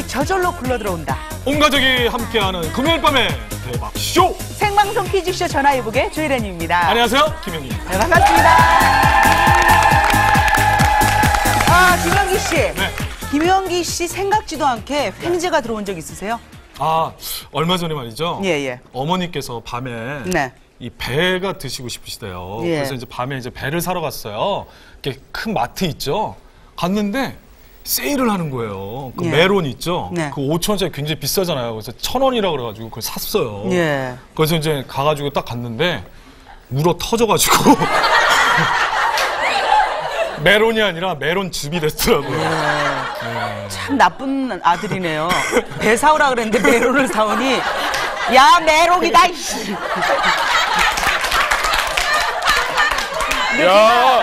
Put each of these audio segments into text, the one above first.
저절로 굴러들어온다. 온 가족이 함께하는 금요일 밤의 대박 쇼. 생방송 퀴즈쇼 전화위복의 조혜련입니다. 안녕하세요, 김영기입니다. 네, 반갑습니다. 김영기 씨. 네. 김영기 씨 생각지도 않게 횡재가 들어온 적 있으세요? 얼마 전에 말이죠. 예. 어머니께서 밤에 네. 이 배가 드시고 싶으시대요. 예. 그래서 이제 밤에 이제 배를 사러 갔어요. 이렇게 큰 마트 있죠. 갔는데 세일을 하는 거예요. 그 예. 메론 있죠. 네. 그 5,000원짜리 굉장히 비싸잖아요. 그래서 1,000원이라 그래가지고 그걸 샀어요. 예. 그래서 이제 가가지고 딱 갔는데 물어 터져가지고 메론이 아니라 메론즙이 됐더라고요. 참 나쁜 아들이네요. 배 사오라 그랬는데 메론을 사오니 야 메론이다. 이씨. 야,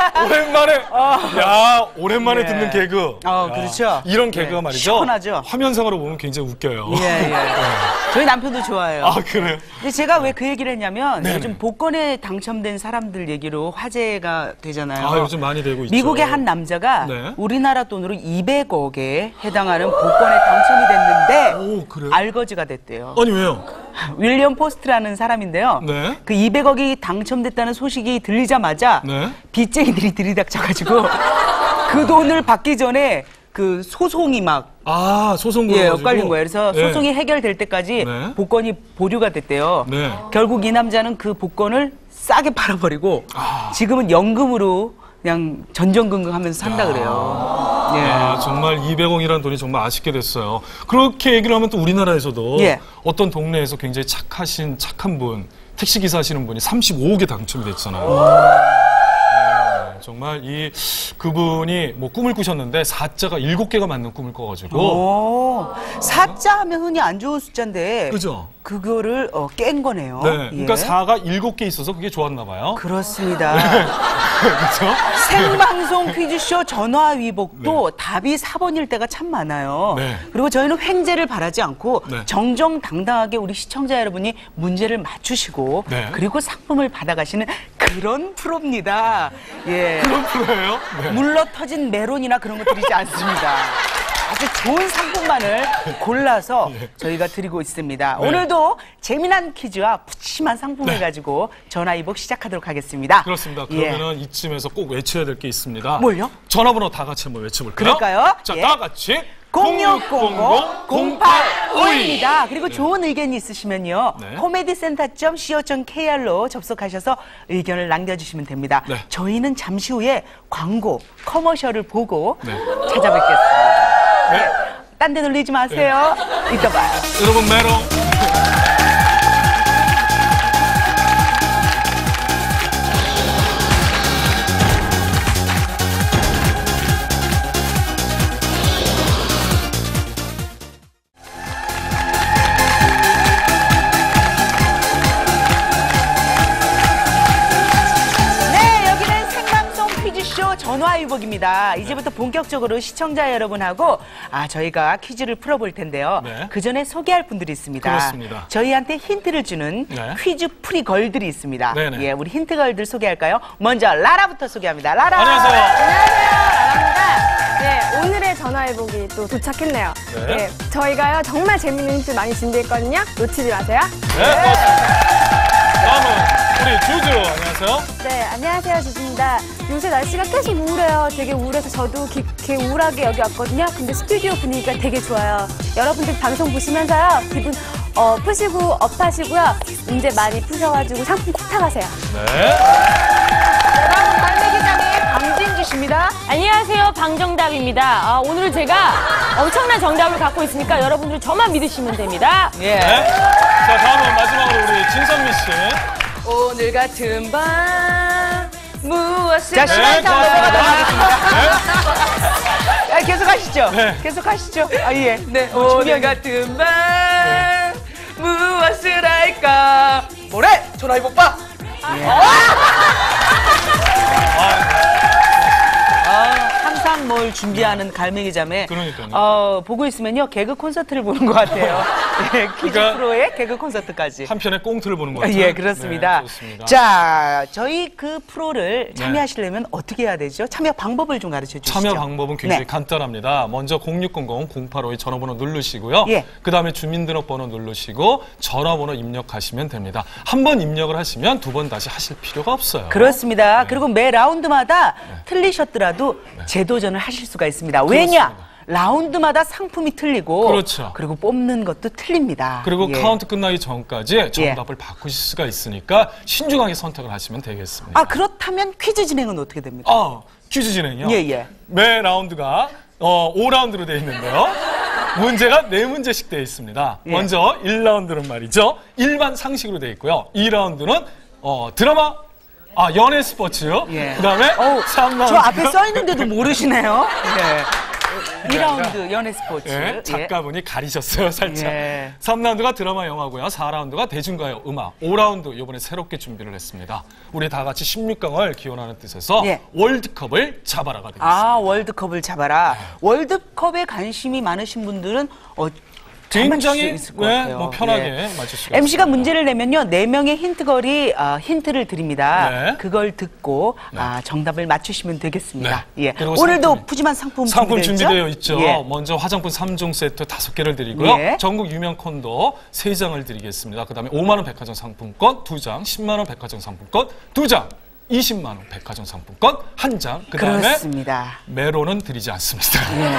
오랜만에 예. 듣는 개그. 그렇죠. 이런 개그가 네, 말이죠. 시원하죠. 화면상으로 보면 굉장히 웃겨요. 예. 저희 남편도 좋아해요. 그래요? 근데 제가 왜 그 얘기를 했냐면 네네. 요즘 복권에 당첨된 사람들 얘기로 화제가 되잖아요. 요즘 많이 되고 있죠. 미국의 한 남자가 네. 우리나라 돈으로 200억에 해당하는 복권에 당첨이 됐는데 오, 그래요? 알거지가 됐대요. 아니, 왜요? 윌리엄 포스트라는 사람인데요. 네. 그 200억이 당첨됐다는 소식이 들리자마자 네. 빚쟁이들이 들이닥쳐가지고 그 돈을 받기 전에 그 소송이 막 소송 엇갈린 거예요. 그래서 네. 소송이 해결될 때까지 네. 복권이 보류가 됐대요. 네. 결국 이 남자는 그 복권을 싸게 팔아버리고 지금은 연금으로 그냥 전전긍긍하면서 산다 그래요. 예. 정말 200억이라는 돈이 정말 아쉽게 됐어요. 그렇게 얘기를 하면 또 우리나라에서도 예. 어떤 동네에서 굉장히 착한 분, 택시기사 하시는 분이 35억에 당첨이 됐잖아요. 정말 그분이 뭐 꿈을 꾸셨는데 사자가 7개가 맞는 꿈을 꿔가지고. 사자 하면 흔히 안 좋은 숫자인데 그죠? 그거를 깬 거네요. 네. 그러니까 예. 4가 7개 있어서 그게 좋았나 봐요. 그렇습니다. 그렇죠? 생방송 퀴즈쇼 전화위복도 답이 4번일 때가 참 많아요. 네. 그리고 저희는 횡재를 바라지 않고 네. 정정당당하게 우리 시청자 여러분이 문제를 맞추시고 네. 그리고 상품을 받아가시는 그런 프로입니다. 예. 그런 프로예요? 네. 물러 터진 메론이나 그런 거 드리지 않습니다. 아주 좋은 상품만을 골라서 저희가 드리고 있습니다. 네. 오늘도 재미난 퀴즈와 푸짐한 상품을 네. 가지고 전화위복 시작하도록 하겠습니다. 그렇습니다. 예. 그러면은 이쯤에서 꼭 외쳐야 될 게 있습니다. 뭘요? 전화번호 다 같이 한번 외쳐볼까요? 그럴까요? 자, 예. 다 같이 0600-0852입니다. 그리고 좋은 의견이 있으시면요. 네. comedycenter.co.kr로 접속하셔서 의견을 남겨주시면 됩니다. 네. 저희는 잠시 후에 광고, 커머셜을 보고 네. 찾아뵙겠습니다. 네. 딴 데 놀리지 마세요. 이따 봐요. 여러분 메롱. 전화위복입니다. 이제부터 본격적으로 시청자 여러분하고 저희가 퀴즈를 풀어볼 텐데요. 네. 그 전에 소개할 분들이 있습니다. 그렇습니다. 저희한테 힌트를 주는 네. 퀴즈 풀이걸들이 있습니다. 네네. 예, 우리 힌트걸들 소개할까요? 먼저 라라부터 소개합니다. 라라. 안녕하세요. 라라입니다. 네, 오늘의 전화위복이 또 도착했네요. 네. 네, 저희가요 정말 재밌는 힌트 많이 준비했거든요. 놓치지 마세요. 네, 고맙습니다. 다음은 우리 주주, 안녕하세요. 네, 안녕하세요. 주주입니다. 요새 날씨가 계속 우울해요. 되게 우울해서 저도 깊게 우울하게 여기 왔거든요. 근데 스튜디오 분위기가 되게 좋아요. 여러분들 방송 보시면서요. 기분 푸시고 업하시고요. 문제 많이 푸셔가지고 상품 꼭 타가세요. 네. 다음은 발매기장의 강진주 씨입니다. 안녕하세요, 방정답입니다. 오늘 제가 엄청난 정답을 갖고 있으니까 여러분들 저만 믿으시면 됩니다. 예. 네. 자, 다음은 마지막으로 우리 진선미 씨. 오늘 같은 밤 무엇을 네, 시간 다 고맙습니다. 넘어가도록 하겠습니다. 계속 하시죠. 네. 계속 하시죠. 예. 네. 오늘 같은 밤 무엇을 할까? 뭐래? 전화위복 봐. 항상 뭘 준비하는 갈매기 자매. 그러니까요. 보고 있으면요 개그 콘서트를 보는 것 같아요. 예, 퀴즈 그러니까 프로의 개그 콘서트까지. 한편의 꽁트를 보는 것 같아요. 예, 그렇습니다. 네, 좋습니다. 자, 저희 그 프로를 참여하시려면 어떻게 해야 되죠? 참여 방법을 좀 가르쳐 주시죠. 참여 방법은 굉장히 네. 간단합니다. 먼저 0600-0852 전화번호 누르시고요. 예. 그 다음에 주민등록번호 누르시고 전화번호 입력하시면 됩니다. 한 번 입력을 하시면 두 번 다시 하실 필요가 없어요. 그렇습니다. 그리고 매 라운드마다 틀리셨더라도 재도전을 하실 수가 있습니다. 왜냐? 그렇습니다. 라운드마다 상품이 틀리고 그렇죠. 그리고 뽑는 것도 틀립니다. 그리고 예. 카운트 끝나기 전까지 정답을 바꾸실 수가 있으니까 신중하게 선택을 하시면 되겠습니다. 아, 그렇다면 퀴즈 진행은 어떻게 됩니까? 퀴즈 진행이요? 예, 예. 매 라운드가 5라운드로 되어 있는데요. 문제가 4문제씩 되어 있습니다. 예. 먼저 1라운드는 말이죠. 일반 상식으로 되어 있고요. 2라운드는 드라마, 연예 스포츠. 예. 그다음에 3라운드. 저 앞에 써 있는데도 모르시네요. 예. 2라운드 연예 스포츠. 예, 예. 작가분이 가리셨어요, 살짝. 예. 3라운드가 드라마 영화고요. 4라운드가 대중가요, 음악. 5라운드 이번에 새롭게 준비를 했습니다. 우리 다 같이 16강을 기원하는 뜻에서 예. 월드컵을 잡아라가 되겠습니다. 월드컵을 잡아라. 월드컵에 관심이 많으신 분들은 잘 맞출 굉장히 수 있을 것 같아요. 뭐 편하게 예. 맞출 수가 MC가 있습니다. 문제를 내면요 4명의 힌트걸이 힌트를 드립니다. 네. 그걸 듣고 정답을 맞추시면 되겠습니다. 네. 예. 그리고 오늘도 푸짐한 상품 준비되어 있죠. 예. 먼저 화장품 3종 세트 5개를 드리고요. 예. 전국 유명 콘도 3장을 드리겠습니다. 그다음에 5만 원 백화점 상품권 2장, 10만 원 백화점 상품권 2장, 20만 원 백화점 상품권 1장. 그다음에 그렇습니다. 메론은 드리지 않습니다.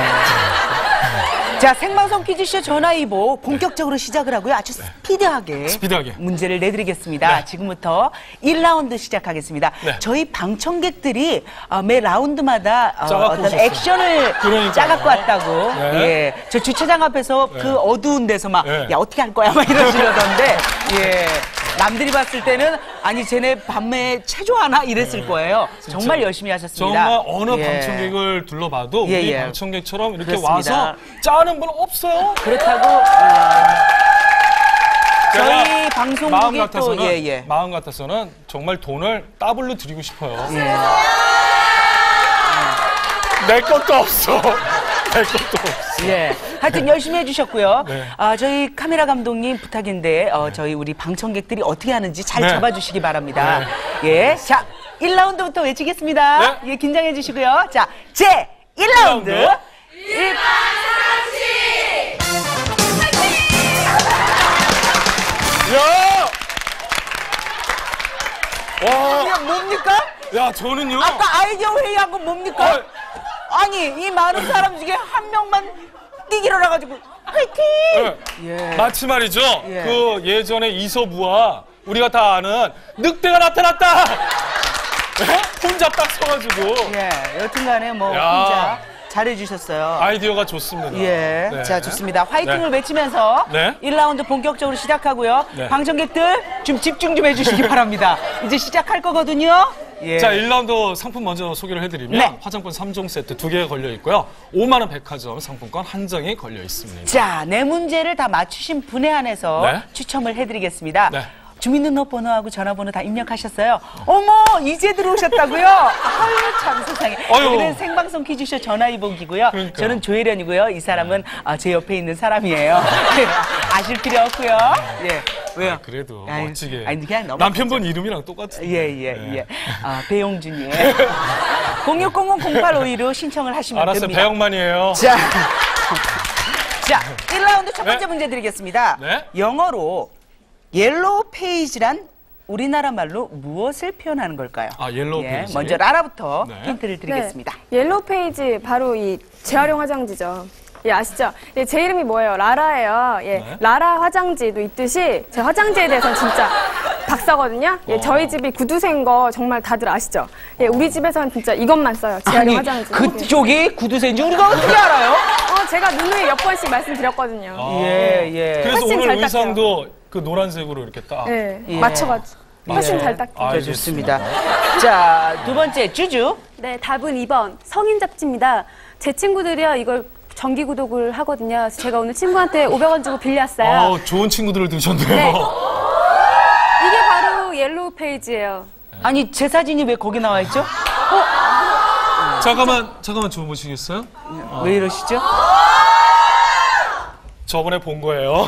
자, 생방송 퀴즈쇼 전화위보 본격적으로 시작을 하고요. 아주 스피드하게 문제를 내드리겠습니다. 네. 지금부터 1라운드 시작하겠습니다. 네. 저희 방청객들이 매 라운드마다 짜갖고 어떤 오셨어요. 액션을 그러니까요. 짜갖고 왔다고. 네. 예. 저 주차장 앞에서 그 어두운 데서 막, 네. 야, 어떻게 할 거야? 막 이러시려던데, 예. 남들이 봤을 때는, 아니, 쟤네 밤에 체조하나? 이랬을 거예요. 정말 열심히 하셨습니다. 정말 어느 예. 방청객을 둘러봐도 예, 우리 예. 방청객처럼 이렇게 그렇습니다. 와서 짜는 분 없어요. 그렇다고, 저희 제가 방송국이 또, 마음 같아서는 정말 돈을 더블로 드리고 싶어요. 예. 내 것도 없어. 내 것도 없어. 예. 하여튼 열심히 해주셨고요. 네. 저희 카메라 감독님 부탁인데, 저희 우리 방청객들이 어떻게 하는지 잘 네. 잡아주시기 바랍니다. 예. 자, 1라운드부터 외치겠습니다. 네. 예, 긴장해 주시고요. 자, 제 1라운드. 야! 와, 이게 뭡니까? 야, 저는요. 아까 아이디어 회의한 건 뭡니까? 아니, 이 많은 사람 중에 한 명만 띠기 일어나가지고, 화이팅! 예. 마치 말이죠. 예. 그 예전에 이서부와 우리가 다 아는 늑대가 나타났다. 예? 혼자 딱 서가지고 예. 여튼간에 뭐, 야. 혼자 잘해주셨어요. 아이디어가 좋습니다. 예. 네. 자, 좋습니다. 화이팅을 네. 외치면서 네. 1라운드 본격적으로 시작하고요. 네. 방청객들 좀 집중 좀 해주시기 바랍니다. 이제 시작할 거거든요. 예. 자, 1라운드 상품 먼저 소개를 해드리면 네. 화장품 3종 세트 2개가 걸려 있고요. 5만 원 백화점 상품권 1장이 걸려 있습니다. 자, 네 문제를 다 맞추신 분에 한해서 네. 추첨을 해드리겠습니다. 네. 주민등록번호하고 전화번호 다 입력하셨어요? 어머, 이제 들어오셨다고요? 아유, 참 세상에. 아유. 여기는 생방송 퀴즈쇼 전화위복이고요. 그러니까. 저는 조혜련이고요. 이 사람은 제 옆에 있는 사람이에요. 아실 필요 없고요. 예. 왜요? 그래도 아유, 멋지게. 아니, 그냥 너무 남편분 이름이랑 똑같은데. 예. 배용준이에요. 0600-0852로 신청을 하시면 알았어요. 됩니다. 배영만이에요. 자, 1라운드 첫 번째 네. 문제 드리겠습니다. 네. 영어로 옐로우 페이지란 우리나라 말로 무엇을 표현하는 걸까요? 옐로우 페이지. 먼저 라라부터 네. 힌트를 드리겠습니다. 네. 옐로우 페이지 바로 이 재활용 화장지죠. 예, 아시죠? 예, 제 이름이 뭐예요? 라라예요. 예, 네. 라라 화장지도 있듯이 제 화장지에 대해서는 진짜 박사거든요. 예, 저희 집이 구두쇠인 거 정말 다들 아시죠? 예, 우리 집에서는 진짜 이것만 써요. 재활용 화장지. 그쪽이 구두쇠인지 우리가 어떻게 알아요? 제가 누누이 몇 번씩 말씀드렸거든요. 예. 그래서 훨씬 오늘 잘 의상도 그 노란색으로 이렇게 딱. 예, 예. 맞춰가지고. 훨씬 예. 잘 닦여요. 네, 알겠습니다. 좋습니다. 자, 두 번째 쭈쭈. 네, 답은 2번 성인 잡지입니다. 제 친구들이요 이걸 정기 구독을 하거든요. 그래서 제가 오늘 친구한테 500원 주고 빌렸어요. 좋은 친구들을 두셨네요. 네. 이게 바로 옐로우 페이지예요. 아니, 제 사진이 왜 거기 나와 있죠? 잠깐만 주무시겠어요? 왜 이러시죠? 저번에 본 거예요.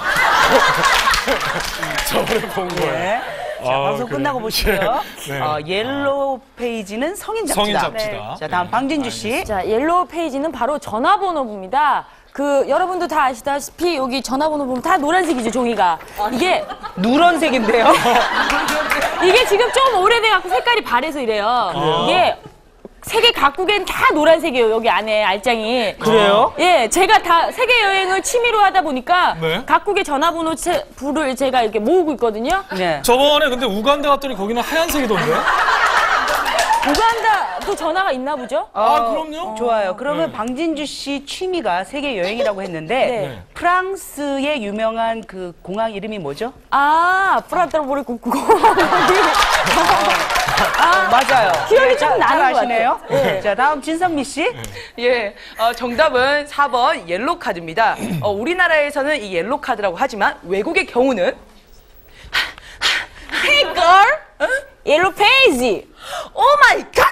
저번에 본 거예요. 네. 자, 방송 그래요. 끝나고 보시고요. 네. 옐로우 페이지는 성인 잡지다. 성인 잡지다. 자, 다음 방진주 씨. 자, 옐로우 페이지는 바로 전화번호부입니다. 여러분도 다 아시다시피 여기 전화번호 보면 다 노란색이죠, 종이가. 이게 누런색인데요? 지금 좀 오래돼갖고 색깔이 바래서 이래요. 이게 세계 각국엔 다 노란색이에요, 여기 안에 알장이. 그래요? 예, 제가 다 세계 여행을 취미로 하다 보니까 네. 각국의 전화번호 부를 제가 이렇게 모으고 있거든요. 네. 저번에 근데 우간다 갔더니 거기는 하얀색이던데? 우간다도 전화가 있나 보죠? 그럼요. 좋아요. 그러면 네. 방진주 씨 취미가 세계 여행이라고 했는데 네. 프랑스의 유명한 그 공항 이름이 뭐죠? 프라트로보리 국구고. 맞아요. 기억이 잘 좀 나는 것 아시네요. 같아요. 네. 자, 다음 진선미 씨. 예, 정답은 4번 옐로우 카드입니다. 우리나라에서는 이 옐로우 카드라고 하지만 외국의 경우는 Hey girl, 옐로우 페이지. 오 마이 갓!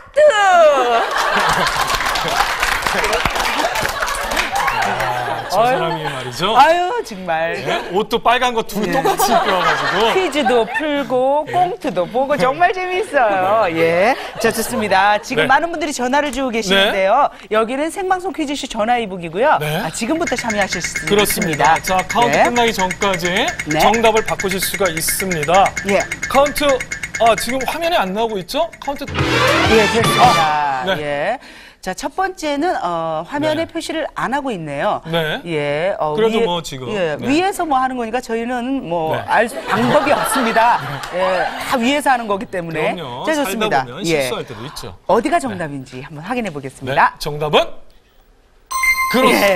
저 사람이 말이죠. 아유, 정말. 네? 옷도 빨간 거 둘 똑같이 입고 와가지고. 퀴즈도 풀고 꽁트도 보고 정말 재밌어요. 예. 자, 좋습니다. 지금 네. 많은 분들이 전화를 주고 계시는데요. 여기는 생방송 퀴즈쇼 전화 이북이고요. 네. 지금부터 참여하실 수 그렇습니다. 있습니다. 자, 카운트 네. 끝나기 전까지 네. 정답을 바꾸실 수가 있습니다. 예. 카운트, 지금 화면에 안 나오고 있죠? 카운트. 예, 됐습니다. 네. 예. 자, 첫 번째는 화면에 네. 표시를 안 하고 있네요. 네. 예. 그래도 뭐 지금, 예, 네. 위에서 뭐 하는 거니까 저희는 뭐 네. 알 방법이 없습니다. 예, 다 위에서 하는 거기 때문에. 그럼요. 자, 살다 좋습니다. 보면 예. 실수할 때도 있죠. 어디가 정답인지 한번 확인해 네. 보겠습니다. 정답은? 예. 그렇습니다.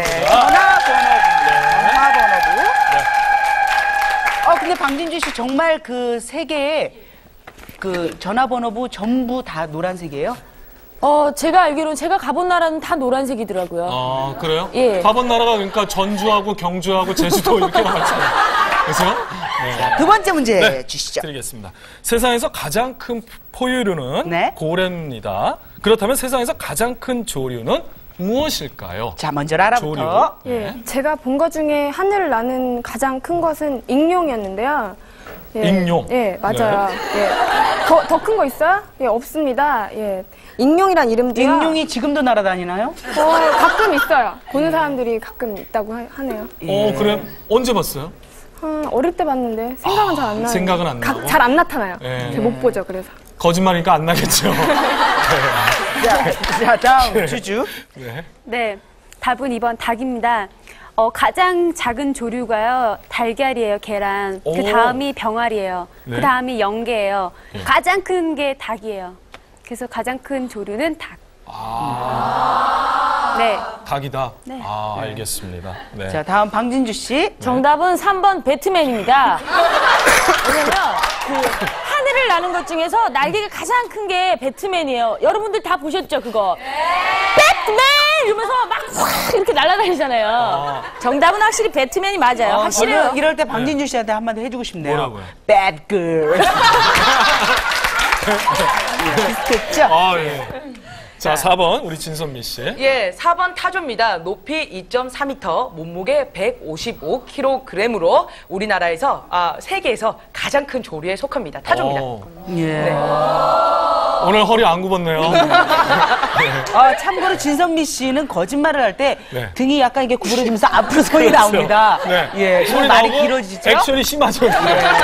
전화번호부. 근데 방진주 씨 정말 그 세 개의 그 전화번호부 전부 다 노란색이에요? 제가 알기로는 제가 가본 나라는 다 노란색이더라고요. 그래요? 예. 가본 나라가 그러니까 전주하고 경주하고 제주도 이렇게 나왔잖아요. 그래서? 네. 두 번째 문제 네, 주시죠. 드리겠습니다. 세상에서 가장 큰 포유류는 네. 고래입니다. 그렇다면 세상에서 가장 큰 조류는 무엇일까요? 자, 먼저 라라부터. 조류. 예, 제가 본 것 중에 하늘을 나는 가장 큰 것은 익룡이었는데요. 예, 익룡? 예, 맞아요. 예. 더 큰 거 있어요? 예, 없습니다. 예. 익룡이란 이름도요. 익룡이 지금도 날아다니나요? 가끔 있어요. 보는 사람들이 가끔 있다고 하네요. 그래? 언제 봤어요? 어릴 때 봤는데 생각은 잘 안 나요. 생각은 안 나고? 잘 안 나타나요. 예. 제가 못 보죠, 그래서. 거짓말이니까 안 나겠죠. 자, 다음 주주. 네. 네, 답은 2번 닭입니다. 가장 작은 조류가요, 달걀이에요, 계란. 오. 그 다음이 병아리예요. 네. 그 다음이 영개예요. 네. 가장 큰 게 닭이에요. 그래서 가장 큰 조류는 닭. 네. 닭이다. 네. 알겠습니다. 네. 자, 다음 방진주 씨. 정답은 3번 배트맨입니다. 왜냐면 하늘을 나는 것 중에서 날개가 가장 큰 게 배트맨이에요. 여러분들 다 보셨죠, 그거? 배트맨! 이러면서 막 확 이렇게 날아다니잖아요. 정답은 확실히 배트맨이 맞아요. 확실해요. 저는 이럴 때 방진주 씨한테 한마디 해주고 싶네요. 뭐라고요? Bad girl. 비슷했죠? 예. 자, 4번 우리 진선미 씨. 예, 4번 타조입니다. 높이 2.4m, 몸무게 155kg으로 우리나라에서 세계에서 가장 큰 조류에 속합니다. 타조입니다. 예. 오늘 허리 안 굽었네요. 참고로 진선미 씨는 거짓말을 할 때 네. 등이 약간 이게 구부러지면서 앞으로 손이 나옵니다. 네. 예, 소리 말이 나오고 길어지죠? 액션이 심하죠. 예.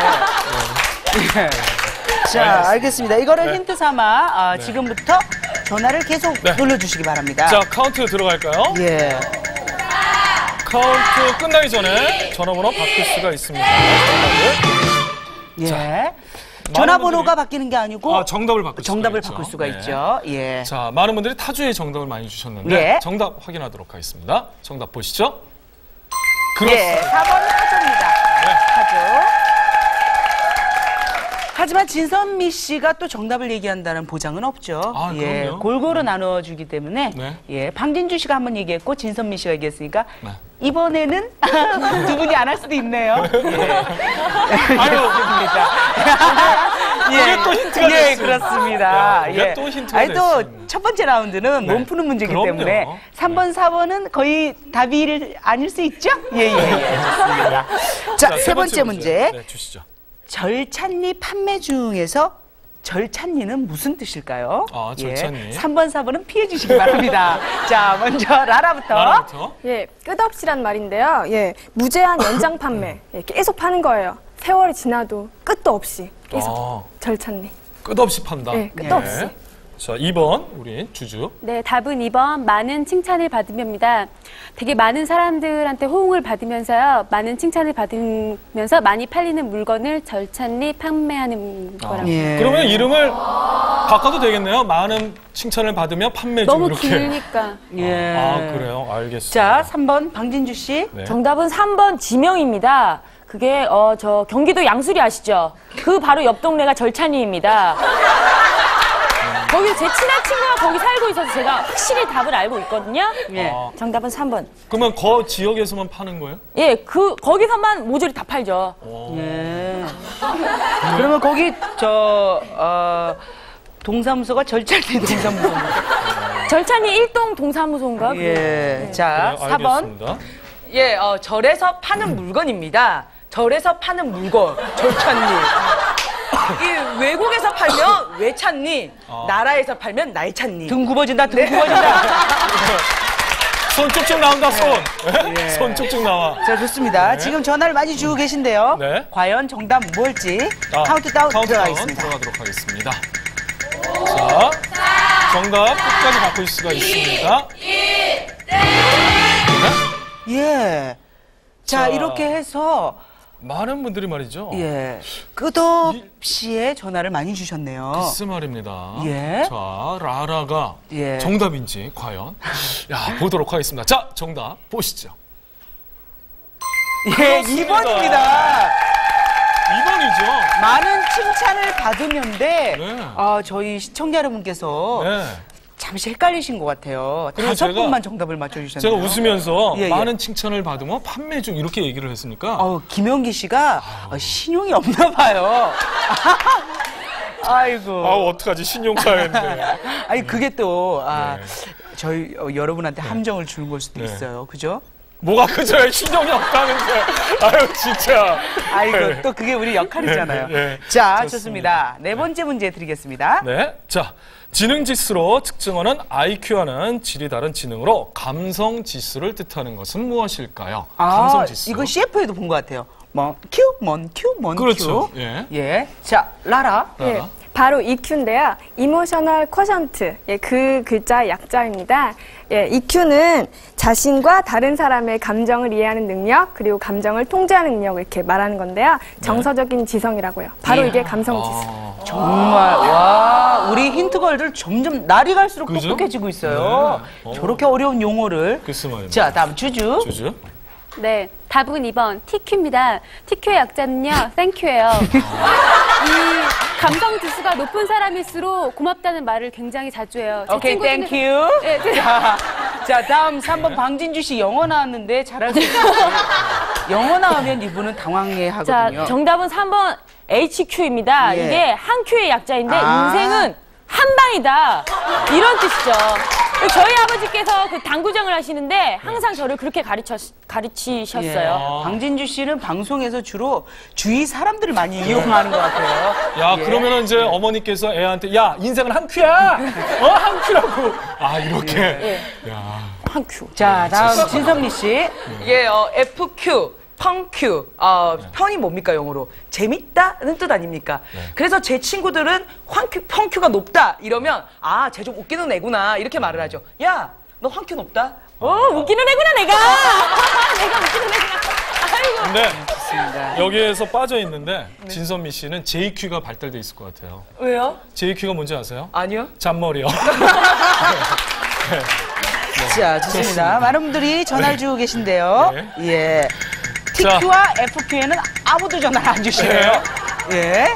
자, 알겠습니다. 이거를 네. 힌트 삼아 지금부터 전화를 계속 네. 눌러주시기 바랍니다. 자, 카운트 들어갈까요? 예. 카운트 끝나기 전에 전화번호 바뀔 수가 있습니다. 예. 전화번호가 분들이- 바뀌는 게 아니고 정답을 바꿀 정답을 수가 바꿀 있죠. 수가 네. 있죠. 예. 자, 많은 분들이 타조의 정답을 많이 주셨는데 예. 정답 확인하도록 하겠습니다. 정답 보시죠. 예. 그렇습니다. 4번 타조입니다. 네. 타조. 하지만 진선미 씨가 또 정답을 얘기한다는 보장은 없죠. 예, 그럼요. 골고루 나눠주기 때문에 네. 예, 방진주 씨가 한번 얘기했고 진선미 씨가 얘기했으니까 네. 이번에는 두 분이 안 할 수도 있네요. 예. 아유, 이게 또 힌트가 예, 됐어요. 그렇습니다. 야, 이게 예. 또 힌트가 아니, 또 됐습니다. 첫 번째 라운드는 네. 몸 푸는 문제이기 그럼요. 때문에 3번, 4번은 거의 답이 아닐 수 있죠? 예, 좋습니다. 자, 세 번째 문제. 네, 주시죠. 절찬리 판매 중에서 절찬리는 무슨 뜻일까요? 아, 절찬리. 3번, 4번은 피해 주시기 바랍니다. 자, 먼저 라라부터. 나라부터. 예, 끝없이란 말인데요. 예, 무제한 연장 판매. 예, 계속 파는 거예요. 세월이 지나도 끝도 없이 계속 아, 절찬리. 끝없이 판다. 예, 끝도 없이. 자, 2번 우리 주주. 네, 답은 2번 많은 칭찬을 받으며입니다. 되게 많은 사람들한테 호응을 받으면서요. 많은 칭찬을 받으면서 많이 팔리는 물건을 절찬리 판매하는 거라고. 예. 그러면 이름을 바꿔도 되겠네요. 많은 칭찬을 받으며 판매 중 너무 이렇게. 길니까. 예. 아, 그래요? 알겠습니다. 자, 3번 방진주 씨. 네. 정답은 3번 지명입니다. 그게 저 경기도 양수리 아시죠? 그 바로 옆 동네가 절찬리입니다. 거기 제 친한 친구가 거기 살고 있어서 제가 확실히 답을 알고 있거든요. 예. 아, 정답은 3번. 그러면 그 지역에서만 파는 거예요? 예, 거기서만 모조리 다 팔죠. 예. 그러면 거기 동사무소가 절찬리 동사무소입니다. 절찬리 1동 동사무소인가? 예. 자, 네, 4번. 알겠습니다. 예, 절에서 파는 물건입니다. 절에서 파는 물건, 절찬리. 이 외국에서 팔면 왜 찾니? 나라에서 팔면 날 찾니? 등 굽어진다, 등 굽어진다. 손 쭉쭉 나온다, 손. 손 쭉쭉 나와. 자, 좋습니다. 네. 지금 전화를 많이 주고 계신데요. 네. 과연 정답 뭘지 아, 카운트다운 카운트다운 들어가겠습니다. 들어가도록 하겠습니다. 자, 정답 끝까지 바꿀 수가 있습니다. 예. 자, 자. 이렇게 해서 많은 분들이 말이죠. 예. 끝없이의 전화를 많이 주셨네요. 글쎄 말입니다. 예. 자, 라라가 예. 정답인지 과연 보도록 하겠습니다. 자, 정답 보시죠. 예, 그렇습니다. 2번입니다. 2번이죠. 많은 칭찬을 받으면데 네. 저희 시청자 여러분께서 네. 잠시 헷갈리신 것 같아요. 그리고 5분만 정답을 맞춰주셨네요. 제가 웃으면서 예, 예. 많은 칭찬을 받으며 판매 중 이렇게 얘기를 했으니까 김영기 씨가 신용이 없나 봐요. 아이고. 어떡하지 신용사였는데. 아니 그게 또 네. 저희 여러분한테 함정을 주는 걸 수도 네. 있어요. 그죠? 뭐가 그저야 신용이 없다는데. 아유 진짜. 아이고 또 그게 우리 역할이잖아요. 네, 자, 좋습니다. 좋습니다. 네 번째 문제 드리겠습니다. 네. 자, 지능 지수로 측정하는 IQ와는 질이 다른 지능으로 감성 지수를 뜻하는 것은 무엇일까요? 감성 지수. 이거 CF에도 본 것 같아요. 큐, 큐, 그렇죠. 큐. 예. 예. 자, 라라. 예, 바로 EQ인데요. 이모셔널 쿼션트. 예, 그 글자의 약자입니다. 예, EQ는 자신과 다른 사람의 감정을 이해하는 능력, 그리고 감정을 통제하는 능력을 이렇게 말하는 건데요. 정서적인 지성이라고요. 바로 예. 이게 감성 지수. 정말 와 우리 힌트걸들 점점 날이 갈수록 그죠? 똑똑해지고 있어요. 네. 저렇게 어려운 용어를. 글쎄 말입니다. 자, 다음 주주. 주주. 네, 답은 2번 TQ입니다. TQ의 약자는요, 땡큐예요. 이 감성 지수가 높은 사람일수록 고맙다는 말을 굉장히 자주 해요. 제 오케이, 친구들은- 땡큐. 네, 네. 자, 다음 3번 방진주 씨 영어 나왔는데 잘할 수 있어요. 영어 나오면 이분은 당황해 자, 하거든요. 정답은 3번 HQ입니다. 예. 이게 한 큐의 약자인데 아. 인생은 한 방이다. 이런 뜻이죠. 저희 아버지께서 그 당구장을 하시는데 항상 저를 그렇게 가르치셨어요. 예. 방진주 씨는 방송에서 주로 주위 사람들을 많이 이용하는 것 같아요. 야, 예. 그러면은 이제 어머니께서 애한테 야, 인생은 한 큐야. 한 큐라고. 아, 이렇게. 야. 한 큐. 자, 다음 진선미 씨. 예, FQ, 펑큐. 펑이 뭡니까, 영어로? 재밌다는 뜻 아닙니까? 그래서 제 친구들은 펑큐가 높다. 이러면, 쟤 좀 웃기는 애구나. 이렇게 말을 하죠. 야, 너 펑큐 높다? 웃기는 애구나 내가. 내가 웃기는 애구나. 아이고. 근데 좋습니다. 여기에서 빠져 있는데 진선미 씨는 JQ가 발달돼 있을 것 같아요. 왜요? JQ가 뭔지 아세요? 아니요. 잔머리요. 자, 좋습니다. 많은 분들이 전화를 주고 계신데요. 네. 예. TQ와 FQ에는 아무도 전화를 안 주시네요. 예.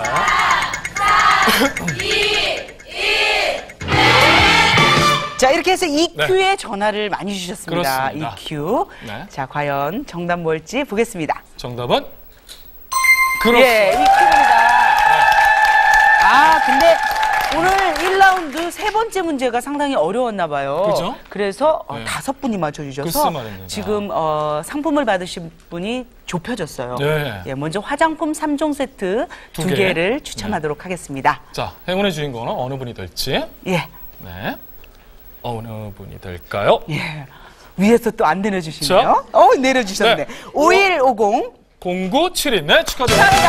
자, 이렇게 해서 EQ에 전화를 많이 주셨습니다. 그렇습니다. EQ. 네. 자, 과연 정답 뭘지 보겠습니다. 정답은 그렇습니다. 예, EQ입니다. 아, 근데 오늘 1라운드 세 번째 문제가 상당히 어려웠나 봐요. 그죠? 그래서 네. 5분이 맞춰주셔서 글쎄 말입니다. 지금 상품을 받으신 분이 좁혀졌어요. 네. 예, 먼저 화장품 3종 세트 두 두 개. 개를 추첨하도록 하겠습니다. 자, 행운의 주인공은 어느 분이 될지. 예. 네. 어느 분이 될까요? 예. 위에서 또 안 내려주시네요. 내려주셨네. 네. 5150. 0972. 네, 축하드립니다.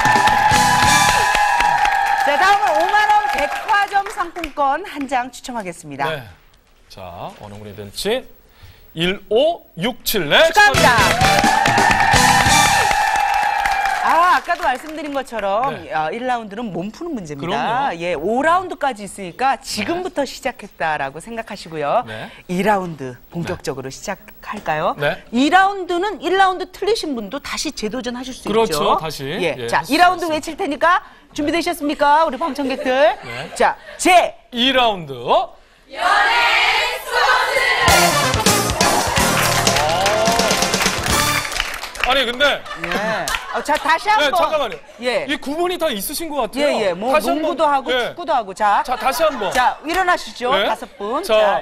자, 다음은 5만원 백화점 상품권 한 장 추첨하겠습니다. 네. 자, 어느 분이 될지. 1567. 네, 축하합니다. 아까도 말씀드린 것처럼 네. 1라운드는 몸 푸는 문제입니다. 그럼요. 예, 5라운드까지 있으니까 지금부터 시작했다라고 생각하시고요. 네. 2라운드 본격적으로 시작할까요? 네. 2라운드는 1라운드 틀리신 분도 다시 재도전하실 수 그렇죠, 있죠. 다시. 예. 예, 자, 할수 2라운드 있습니다. 외칠 테니까 준비되셨습니까? 우리 방청객들. 네. 자, 2라운드. 아니 근데 예. 자, 다시 한번. 네, 잠깐만요. 예. 이 구분이 다 있으신 것 같아요. 예, 예. 뭐 다시 농구도 한번, 하고 예. 축구도 하고. 자, 자, 다시 한번. 자, 일어나시죠. 네. 5분. 자.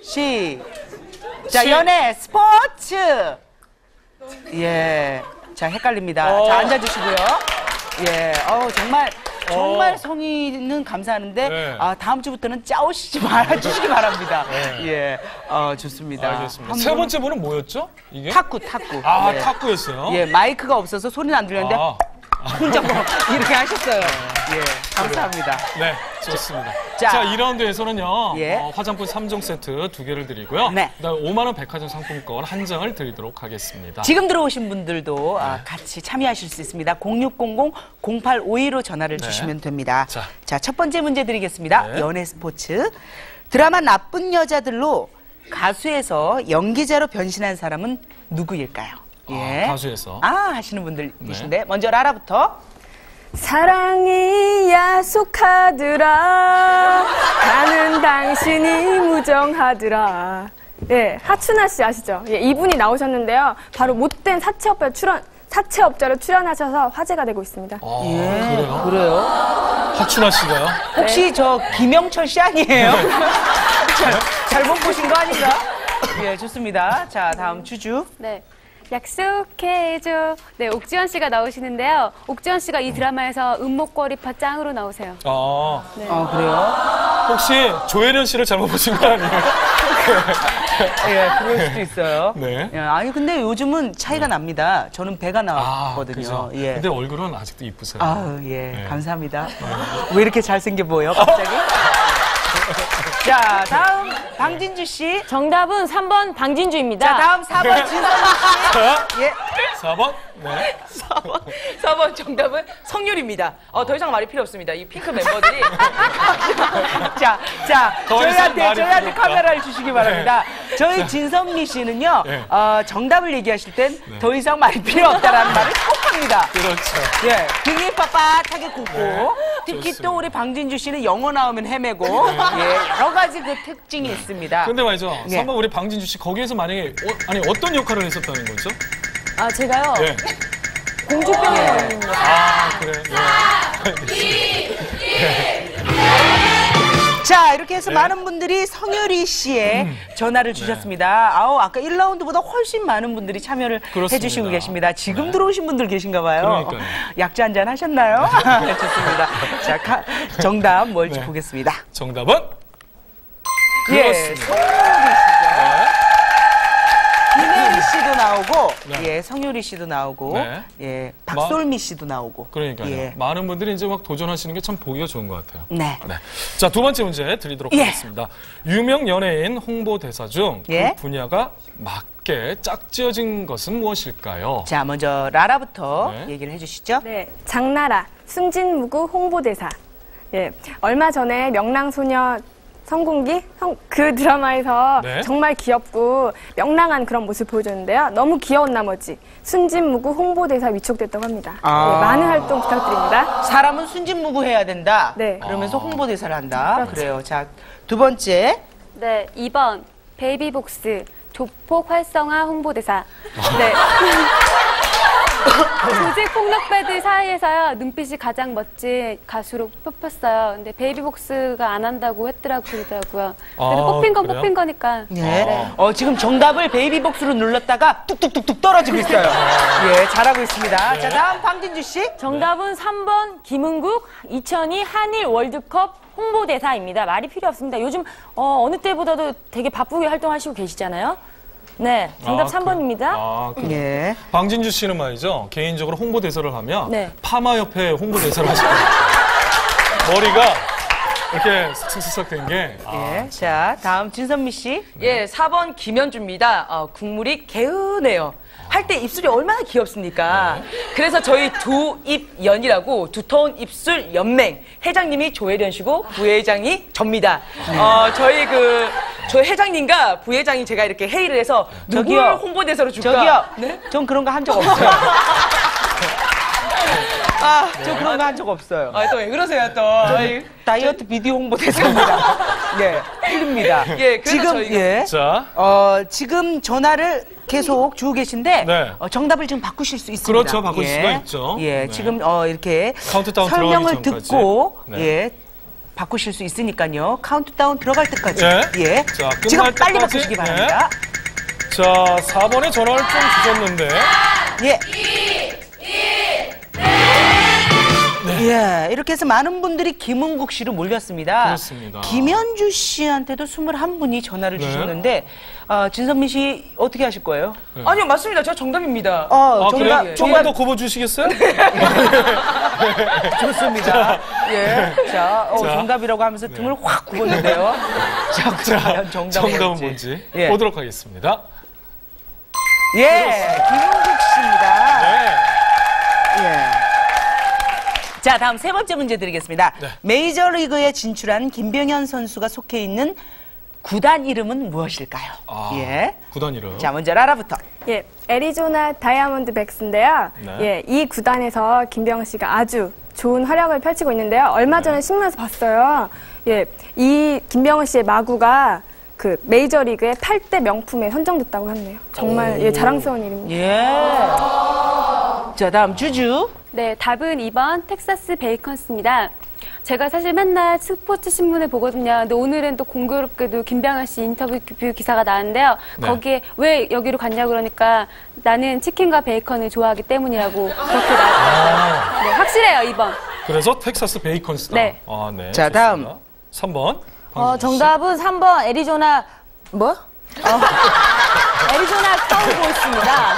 자, 시- 연애, 스포츠. 예. 자, 헷갈립니다. 자, 앉아주시고요. 예. 정말 성의는 감사하는데, 네. 다음 주부터는 짜오시지 말아주시기 바랍니다. 네. 예. 좋습니다. 알겠습니다. 한 세 분- 번째 분은 뭐였죠? 이게? 탁구. 아, 예. 탁구였어요? 예, 마이크가 없어서 소리는 안 들렸는데, 아, 혼자 이렇게 하셨어요. 예. 감사합니다. 네, 좋습니다. 자. 자, 2라운드에서는요, 예. 화장품 3종 세트 2개를 드리고요. 네. 그다음에 5만원 백화점 상품권 한 장을 드리도록 하겠습니다. 지금 들어오신 분들도 같이 참여하실 수 있습니다. 0600-0852로 전화를 네. 주시면 됩니다. 자. 자, 첫 번째 문제 드리겠습니다. 네. 연애 스포츠. 드라마 나쁜 여자들로 가수에서 연기자로 변신한 사람은 누구일까요? 예. 가수에서. 하시는 분들 계신데 먼저 라라부터. 사랑이 야속하더라. 가는 당신이 무정하더라. 예, 하춘아 씨 아시죠? 예, 이분이 나오셨는데요. 바로 못된 사채업자로 출연하셔서 화제가 되고 있습니다. 그래요? 하춘아 씨가요? 혹시 저 김영철 씨 아니에요? 잘못 보신 거 아닌가? 예, 좋습니다. 자, 다음 주주. 네. 약속해줘. 네, 옥지연 씨가 나오시는데요. 옥지연 씨가 이 드라마에서 은목걸이파 짱으로 나오세요. 그래요? 혹시 조혜련 씨를 잘못 보신 거 아니에요? 예, 그럴 수도 있어요. 네. 예, 아니 근데 요즘은 차이가 납니다. 저는 배가 나왔거든요. 그죠? 예. 근데 얼굴은 아직도 이쁘세요. 예, 네. 감사합니다. 왜 이렇게 잘생겨 보여, 갑자기? 자, 다음 방진주 씨. 정답은 3번 방진주입니다. 자, 다음 4번 진선미 씨. 자, 예. 4번. 네. 4번 정답은 성률입니다. 더 이상 말이 필요 없습니다. 이 핑크 멤버들이. 자, 더 이상 말이 저희한테 필요 없다. 카메라를 주시기 바랍니다. 저희 진선미 씨는요, 네. 정답을 얘기하실 땐 더 이상 말이 필요 없다라는 말을 꼭 합니다. 그렇죠. 예, 등이 빳빳하게 굽고 네, 특히 좋습니다. 또 우리 방진주 씨는 영어 나오면 헤매고 예, 여러 가지 그 특징이 있습니다. 근데 말이죠. 네. 3번 우리 방진주 씨 거기에서 만약에 어떤 역할을 했었다는 거죠? 아, 제가요? 네. 공주병에 걸린 거. 그래. 자, 이렇게 해서 많은 분들이 성유리 씨의 전화를 주셨습니다. 아까 1라운드보다 훨씬 많은 분들이 참여를 그렇습니다. 해주시고 계십니다. 지금 네. 들어오신 분들 계신가 봐요. 그러니까요. 약주 한잔 하셨나요? 좋습니다. 자, 정답 뭘지 네. 보겠습니다. 정답은? 예, 그렇습니다. 성유리 씨죠. 김혜리 씨도 나오고, 네. 예, 성유리 씨도 나오고, 네. 예, 박솔미 씨도 나오고. 그러니까요. 예. 많은 분들이 이제 막 도전하시는 게 참 보기가 좋은 것 같아요. 네. 네. 자, 두 번째 문제 드리도록 예. 하겠습니다. 유명 연예인 홍보대사 중 그 예. 분야가 맞게 짝지어진 것은 무엇일까요? 자, 먼저 라라부터 네. 얘기를 해주시죠. 네, 장나라 순진무구 홍보대사. 예, 얼마 전에 명랑소녀 성공기 그 드라마에서 네. 정말 귀엽고 명랑한 그런 모습 보여줬는데요. 너무 귀여운 나머지 순진무구 홍보대사 위촉됐다고 합니다. 네, 많은 활동 부탁드립니다. 사람은 순진무구해야 된다. 네. 그러면서 홍보대사를 한다. 그래요. 자, 두 번째. 네, 2번 베이비복스 조폭 활성화 홍보대사. 네. 조직 폭력배들 사이에서요 눈빛이 가장 멋진 가수로 뽑혔어요. 근데 베이비복스가 안 한다고 그러더라고요. 그래도 뽑힌 건 그래요? 뽑힌 거니까. 네. 지금 정답을 베이비복스로 눌렀다가 뚝뚝뚝뚝 떨어지고 있어요. 예, 잘하고 있습니다. 자, 다음 방진주 씨. 정답은 3번 김은국 2002 한일 월드컵 홍보대사입니다. 말이 필요 없습니다. 요즘 어느 때보다도 되게 바쁘게 활동하시고 계시잖아요. 네, 정답 3번입니다. 예. 방진주 씨는 말이죠. 개인적으로 홍보대사를 하면 네. 파마협회 홍보대사를 하시고 머리가 이렇게 슥슥슥 된 게. 예. 자, 다음 진선미 씨. 예, 4번 김현주입니다. 국물이 개운해요. 할 때 입술이 얼마나 귀엽습니까? 그래서 저희 두입연이라고 두터운 입술 연맹 회장님이 조혜련 씨고 부회장이 접니다. 저희 회장님과 부회장이 제가 이렇게 회의를 해서 누굴 저기요. 홍보대사로 줄까? 저기요. 네? 전 그런 거 한 적 없어요. 저 그런 거 한 적 없어요. 또 왜 그러세요 또? 다이어트 비디오 홍보 대사입니다. 네, 틀립니다. 예, 그래서 지금 저희가- 예. 자, 지금 전화를 계속 주고 계신데 네. 정답을 지금 바꾸실 수 있습니다. 그렇죠, 바꿀 수가 있죠. 예, 네. 지금 이렇게 카운트다운 설명을 들어가기 전까지. 듣고 네. 예. 바꾸실 수 있으니까요. 카운트다운 들어갈 때까지. 예. 예. 자, 끝날 지금 빨리 때까지. 바꾸시기 바랍니다. 자, 4번에 전화를 좀 주셨는데. 예. 예, 이렇게 해서 많은 분들이 김은국 씨로 몰렸습니다. 그렇습니다. 김현주 씨한테도 21분이 전화를 네. 주셨는데, 진선미 씨 어떻게 하실 거예요? 아니요, 맞습니다. 저 정답입니다. 그래요? 조금 더 굽어주시겠어요? 좋습니다. 예. 자, 자. 정답이라고 하면서 등을 확 굽었는데요. 자, 과연 정답은 뭔지 예. 보도록 하겠습니다. 예, 김은국 씨입니다. 네. 예. 자, 다음 세 번째 문제 드리겠습니다. 네. 메이저리그에 진출한 김병현 선수가 속해 있는 구단 이름은 무엇일까요? 예. 구단 이름. 자, 먼저 라라부터. 예, 애리조나 다이아몬드 백스인데요. 네. 예, 이 구단에서 김병현 씨가 아주 좋은 활약을 펼치고 있는데요. 얼마 전에 신문에서 봤어요. 예, 이 김병현 씨의 마구가 그 메이저리그의 8대 명품에 선정됐다고 하네요. 정말 예, 자랑스러운 일입니다. 예. 자, 다음 주주. 네, 답은 2번 텍사스 베이컨스입니다. 제가 사실 맨날 스포츠 신문을 보거든요. 근데 오늘은 또 공교롭게도 김병현 씨 인터뷰 기사가 나왔는데요. 네. 거기에 왜 여기로 갔냐고 그러니까 나는 치킨과 베이컨을 좋아하기 때문이라고 그렇게 나왔어요. 네, 확실해요, 2번. 그래서 텍사스 베이컨스다. 네. 네. 자, 다음. 3번. 정답은 3번 애리조나 뭐? 애리조나 카우보이스입니다.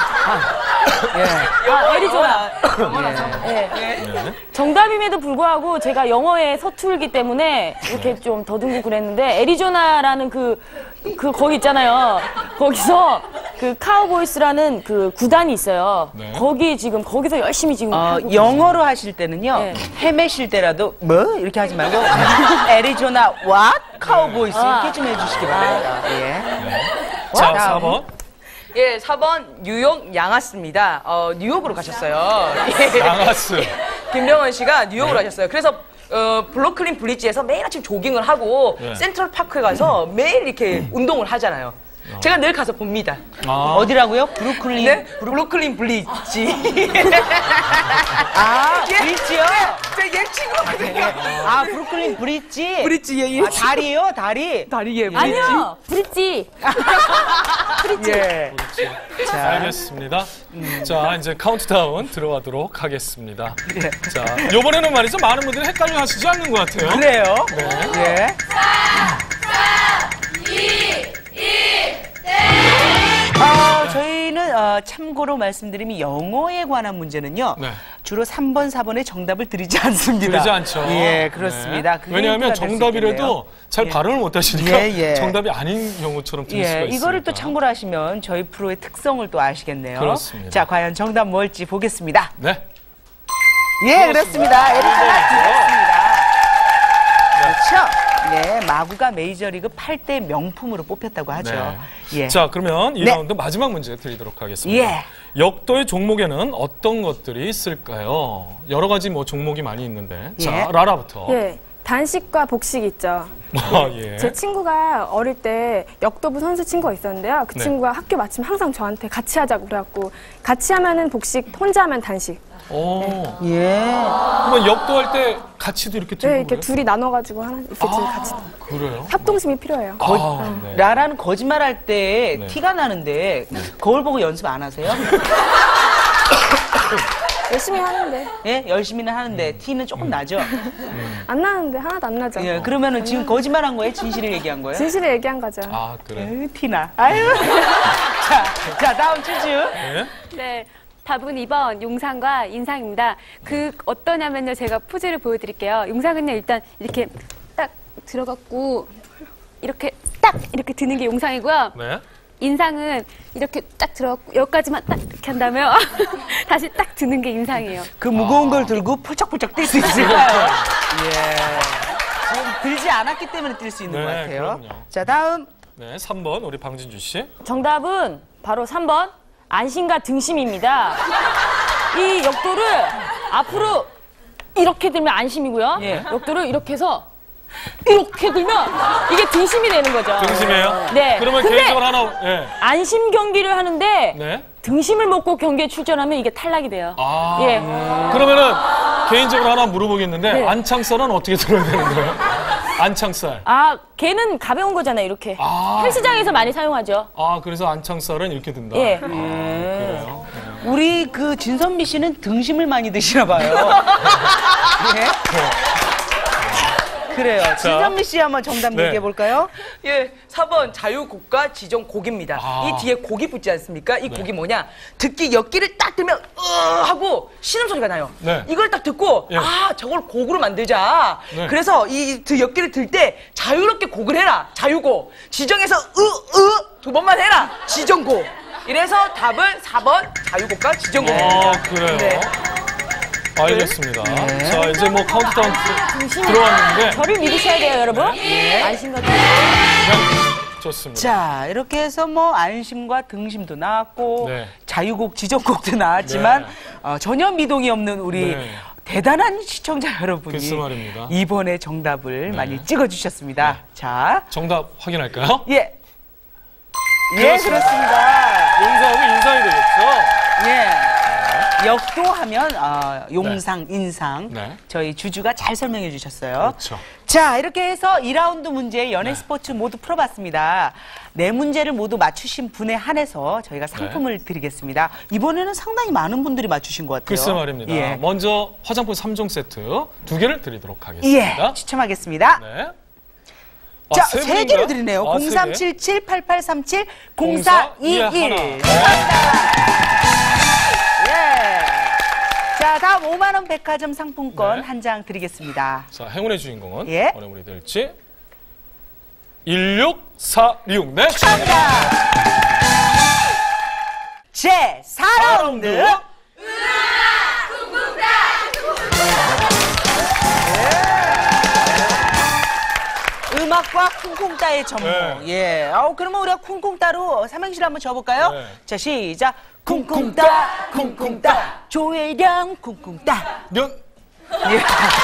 애리조나. 예. 정답임에도 불구하고 제가 영어에 서툴기 때문에 이렇게 좀 더듬고 그랬는데 애리조나라는 거기 있잖아요. 거기서 그 카우보이스라는 그 구단이 있어요. 네. 거기서 열심히 지금 하고 영어로 하실 때는요. 네. 헤매실 때라도 뭐? 이렇게 하지 말고 애리조나 what? 카우보이스 이렇게 좀 해주시기 바랍니다. 예. 자, 다음. 4번. 예, 4번 뉴욕 양아스입니다. 뉴욕으로 가셨어요. 예. 양아스. 김병헌 씨가 뉴욕으로 가셨어요. 그래서 블루클린 브릿지에서 매일 아침 조깅을 하고 네. 센트럴 파크에 가서 매일 이렇게 운동을 하잖아요. 제가 늘 가서 봅니다. 어디라고요? 브루클린. 네? 블루클린 브릿지. 브릿지요? 얘 친구거든요. 브루클린 브릿지. 브릿지, 예. 다리요, 다리. 다리에 아니요 브릿지 예. 알겠습니다. 자, 이제 카운트다운 들어가도록 하겠습니다. 자, 요번에는 말이죠. 많은 분들이 헷갈려 하시지 않는 것 같아요. 그래요? 네. 예. 저희는 참고로 말씀드리면 영어에 관한 문제는요. 네. 주로 3번, 4번의 정답을 드리지 않습니다. 그러지 않죠. 예, 그렇습니다. 네. 그게 왜냐하면 힌트가 될수 정답이라도 있겠네요. 잘 예. 발음을 못 하시니까 예, 예. 정답이 아닌 경우처럼 들릴 수가 예, 있습니다. 이거를 또 참고로 하시면 저희 프로의 특성을 또 아시겠네요. 그렇습니다. 자, 과연 정답 뭘지 보겠습니다. 네. 예, 그렇습니다. 에리조나 드렸습니다. 그렇죠? 네, 마구가 메이저리그 8대 명품으로 뽑혔다고 하죠. 네. 예. 자, 그러면 이 네. 라운드 마지막 문제 드리도록 하겠습니다. 예. 역도의 종목에는 어떤 것들이 있을까요? 여러 가지 뭐 종목이 많이 있는데. 자, 예. 라라부터. 예, 단식과 복식 있죠. 예. 제 친구가 어릴 때 역도부 선수 친구가 있었는데요. 그 네. 친구가 학교 마치면 항상 저한테 같이 하자고 그래갖고 같이 하면은 복식, 혼자 하면 단식. 예. 그러면 역도할 때 같이도 이렇게 들고 네, 이렇게 그래요? 둘이 나눠가지고 하나 이렇게 같이 그래요? 협동심이 필요해요. 네. 라라는 거짓말할 때 네. 티가 나는데 거울 보고 연습 안 하세요? 열심히 하는데 예, 열심히는 하는데 티는 조금 나죠. 안 나는데 하나도 안 나죠. 예, 그러면은 지금 거짓말한 거예요? 진실을 얘기한 거예요? 진실을 얘기한 거죠. 아, 그래. 에이, 티나. 아유. 자, 다음 쭈쭈. 네. 네. 답은 2번 용상과 인상입니다. 그 어떠냐면요. 제가 포즈를 보여드릴게요. 용상은요. 일단 이렇게 딱 들어갔고 이렇게 딱 이렇게 드는 게 용상이고요. 네. 인상은 이렇게 딱 들어갔고 여기까지만 딱 이렇게 한 다음에 다시 딱 드는 게 인상이에요. 그 무거운 걸 들고 폴짝폴짝 뛸 수 있을까요? 예. 지금 들지 않았기 때문에 뛸 수 있는 네, 것 같아요. 그럼요. 자, 다음. 네, 3번 우리 방진주 씨. 정답은 바로 3번 안심과 등심입니다. 이 역도를 앞으로 이렇게 들면 안심이고요. 예. 역도를 이렇게 해서 이렇게 들면 이게 등심이 되는 거죠. 등심이에요? 네. 그러면 근데 개인적으로 하나, 예. 안심 경기를 하는데 네. 등심을 먹고 경기에 출전하면 이게 탈락이 돼요. 아. 예. 그러면은 개인적으로 하나 물어보겠는데 네. 안창살은 어떻게 들어야 되는 거예요? 안창살. 아, 걔는 가벼운 거잖아요, 이렇게. 아. 헬스장에서 많이 사용하죠. 아, 그래서 안창살은 이렇게 든다. 예. 그래요. 우리 그 진선미 씨는 등심을 많이 드시나 봐요. 예? 그래요. 진선미 씨 한번 정답 네. 얘기해 볼까요? 예, 4번 자유곡과 지정곡입니다. 아. 이 뒤에 곡이 붙지 않습니까? 이 곡이 뭐냐? 듣기 역기를 딱 들면 하고 신음소리가 나요. 네. 이걸 딱 듣고 예. 아 저걸 곡으로 만들자. 네. 그래서 이 역기를 들 때 자유롭게 곡을 해라. 자유곡. 지정해서 두 번만 해라. 지정곡. 이래서 답은 4번 자유곡과 지정곡입니다. 그래요? 네. 알겠습니다. 자, 이제 뭐 카운트다운 들어왔는데. 저를 믿으셔야 돼요, 여러분. 안심과 등심. 좋습니다. 자, 이렇게 해서 뭐 안심과 등심도 나왔고 네. 자유곡, 지정곡도 나왔지만 네. 전혀 미동이 없는 우리 네. 대단한 시청자 여러분이 글쎄 말입니다. 이번에 정답을 네. 많이 찍어주셨습니다. 자, 정답 확인할까요? 예. 예, 그렇습니다. 용서하고 인상이 되겠죠? 예. 역도 하면 용상, 인상. 네. 저희 주주가 잘 설명해 주셨어요. 그렇죠. 자, 이렇게 해서 2라운드 문제 연예 스포츠 모두 풀어봤습니다. 네 문제를 모두 맞추신 분에 한해서 저희가 상품을 드리겠습니다. 이번에는 상당히 많은 분들이 맞추신 것 같아요. 글쎄 말입니다. 예. 먼저 화장품 3종 세트 2개를 드리도록 하겠습니다. 예, 추첨하겠습니다. 네. 자, 세 세 분인가요? 개를 드리네요. 아, 세 개? 0377-8837-0421. 0421. 예. 자, 다음 5만 원 백화점 상품권 네. 한 장 드리겠습니다. 자, 행운의 주인공은 예. 어느 분이 될지 1646. 네. 축하합니다. 제 4라운드. 음악과 쿵쿵따의 전문. 네. 예. 그러면 우리가 쿵쿵따로 삼행시를 한번 줘볼까요? 네. 자, 시작. 쿵쿵따, 쿵쿵따. 조혜령 쿵쿵따. 면. 예.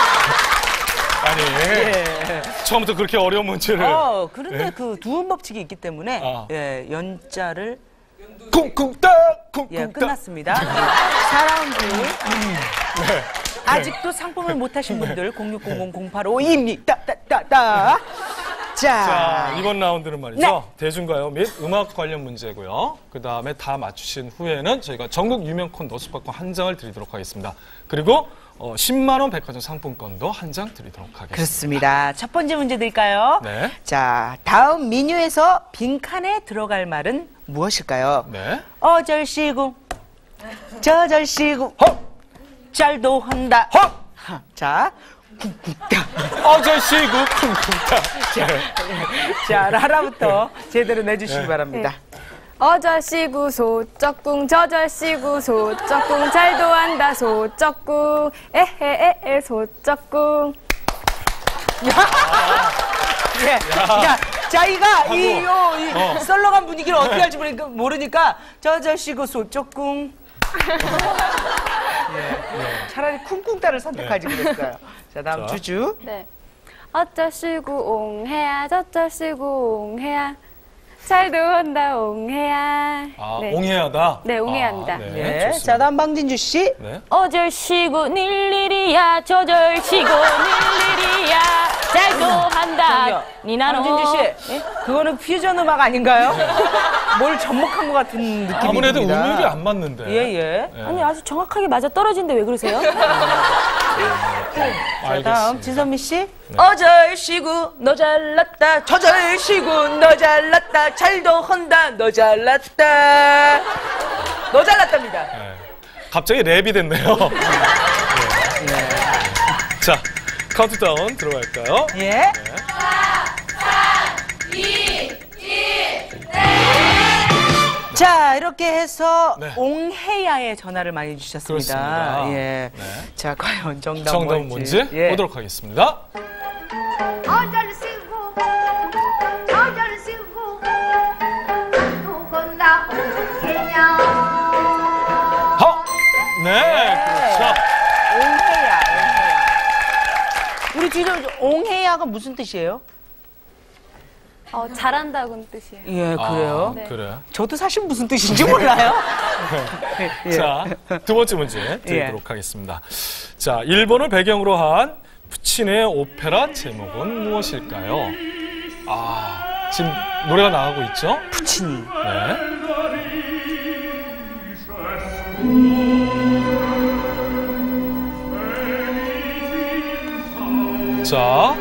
아니. 처음부터 그렇게 어려운 문제를. 그런데 그 두음 법칙이 있기 때문에 예, 연자를 쿵쿵따, 쿵쿵따. 예, 끝났습니다. 4라운드. 네. 아직도 상품을 못 하신 분들 0600-085-22 따따따따. 자, 이번 라운드는 말이죠. 네. 대중가요 및 음악 관련 문제고요. 그 다음에 다 맞추신 후에는 저희가 전국 유명 콘 너스팝권 한 장을 드리도록 하겠습니다. 그리고 10만 원 백화점 상품권도 한 장 드리도록 하겠습니다. 그렇습니다. 첫 번째 문제 드릴까요? 네. 자, 다음 메뉴에서 빈칸에 들어갈 말은 무엇일까요? 네. 어절씨구, 저절씨구, 잘도 한다. 자, 쿵쿵따. 어절씨구 쿵쿵따. 자, 라라부터 제대로 내주시기 바랍니다. 어절씨구 소쩍궁 저절씨구 소쩍궁 잘도 한다 소쩍궁 에헤에에 소쩍궁. 예. 자, 자기가 이 썰렁한 분위기를 어떻게 할지 모르니까 저절씨구 소쩍궁. 차라리 쿵쿵따를 선택하지 그랬어요. 자, 다음 자. 주주. 네. 어쩌시고 옹해야 저쩌시고 옹해야 잘도 온다 옹해야. 아, 네. 옹해야다? 네, 옹해야입니다. 네. 좋습니다. 자, 다음 방진주 씨. 네. 어절시고 닐일이야 저절시고 닐일이야 잘도 한다 저기요, 니나노. 방진주 씨. 그거는 퓨전 음악 아닌가요? 뭘 접목한 것 같은 느낌이 아무래도 듭니다. 음율이 안 맞는데. 예, 예. 네. 아니 아주 정확하게 맞아 떨어지는데 왜 그러세요? 자, 다음 진선미 씨. 어절시고 너 잘났다 저절시고 너 잘났다 잘도 헌다 너 잘났다 너 잘났답니다. 네. 갑자기 랩이 됐네요. 네. 자, 카운트다운 들어갈까요? 예. 자, 이렇게 해서 네. 옹해야의 전화를 많이 주셨습니다. 그렇습니다. 예. 네. 자, 과연 정답 정답은 뭔지 예. 보도록 하겠습니다. 어절시고 저절시고 누군 나 옹해야. 네, 그렇죠. 옹해야, 옹해야. 우리 지금 옹해야가 무슨 뜻이에요? 잘한다고는 뜻이에요. 예, 그래요. 아, 그래. 저도 사실 무슨 뜻인지 몰라요. 예. 자, 두 번째 문제 드리도록 하겠습니다. 자, 일본을 배경으로 한 푸치네의 오페라 제목은 무엇일까요? 아, 지금 노래가 나가고 있죠? 푸치니. 네. 자,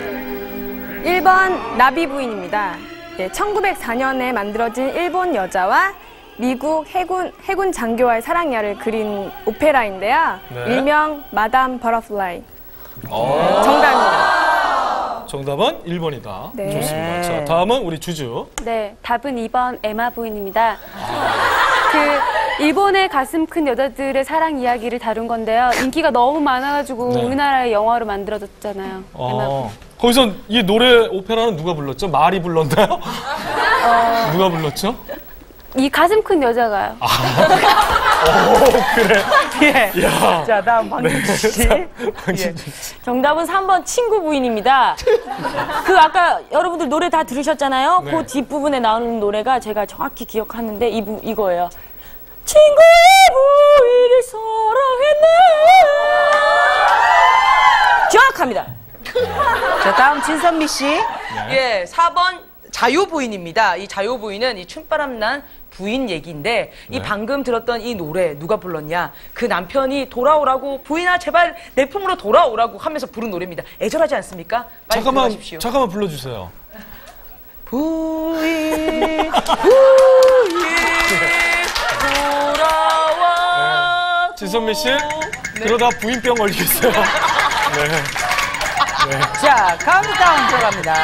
1번 나비 부인입니다. 네, 1904년에 만들어진 일본 여자와 미국 해군 장교와의 사랑 이야기를 그린 오페라인데요. 네. 일명 마담 버터플라이. 정답입니다. 정답은 1번이다. 네. 좋습니다. 자, 다음은 우리 주주. 네, 답은 2번 에마 부인입니다. 그 일본의 가슴 큰 여자들의 사랑 이야기를 다룬 건데요. 인기가 너무 많아가지고 네. 우리나라의 영화로 만들어졌잖아요. 에마 부인. 거기서 이 노래 오페라는 누가 불렀죠? 말이 불렀나요? 누가 불렀죠? 이 가슴 큰 여자가요. 그래. 예. 야. 자, 다음 방진주 씨. 예. 정답은 3번 친구 부인입니다. 그 아까 여러분들 노래 다 들으셨잖아요. 네. 그 뒷부분에 나오는 노래가 제가 정확히 기억하는데 이거예요. 친구의 부인을 사랑했네. 정확합니다. 자, 다음 진선미 씨. 예, 4번 자유부인입니다. 이 자유부인은 이 춤바람 난 부인 얘기인데 이 방금 들었던 이 노래 누가 불렀냐? 그 남편이 돌아오라고 부인아 제발 내 품으로 돌아오라고 하면서 부른 노래입니다. 애절하지 않습니까? 빨리 들어가십시오. 잠깐만 불러주세요. 부인 돌아와. 진선미 씨, 그러다 부인병 걸리겠어요. 네. 자, 카운트다운 들어갑니다.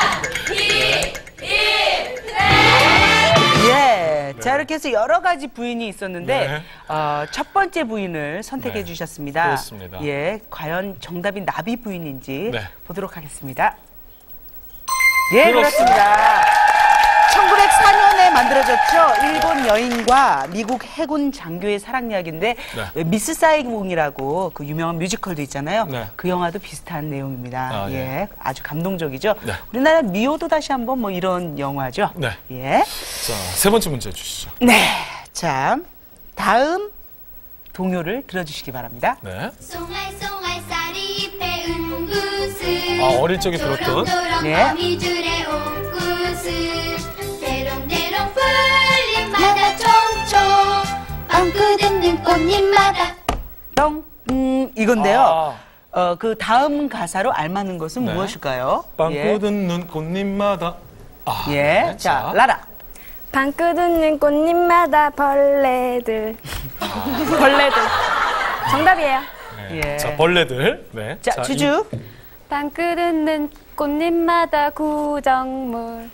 예. 자, 이렇게 해서 여러 가지 부인이 있었는데, 네. 첫 번째 부인을 선택해 네. 주셨습니다. 그렇습니다. 예. 과연 정답이 나비 부인인지 네. 보도록 하겠습니다. 예, 그렇습니다. 그렇습니다. 1904년에 만들어졌죠. 일본 여인과 미국 해군 장교의 사랑 이야기인데 미스 사이공이라고 그 유명한 뮤지컬도 있잖아요. 네. 그 영화도 비슷한 내용입니다. 아, 예. 예, 아주 감동적이죠. 네. 우리나라 미호도 다시 한번 뭐 이런 영화죠. 네. 예. 자, 세 번째 문제 주시죠. 네. 자, 다음 동요를 들어주시기 바랍니다. 네. 송알송알 쌀이 배운 구슬. 아, 어릴 적에 들었던. 네. 거미줄에 옥구슬. 대롱대롱 풀잎마다 총총. 빵꾸 듣는 꽃잎마다. 똥, 이건데요. 아, 그 다음 가사로 알맞는 것은 네. 무엇일까요? 빵꾸 듣는 꽃잎마다. 아, 예. 네. 자, 라라. 방긋 웃는 꽃잎마다 벌레들. 벌레들. 정답이에요. 네. 예. 자, 벌레들. 네. 자, 주주. 방긋 웃는 꽃잎마다 구정물.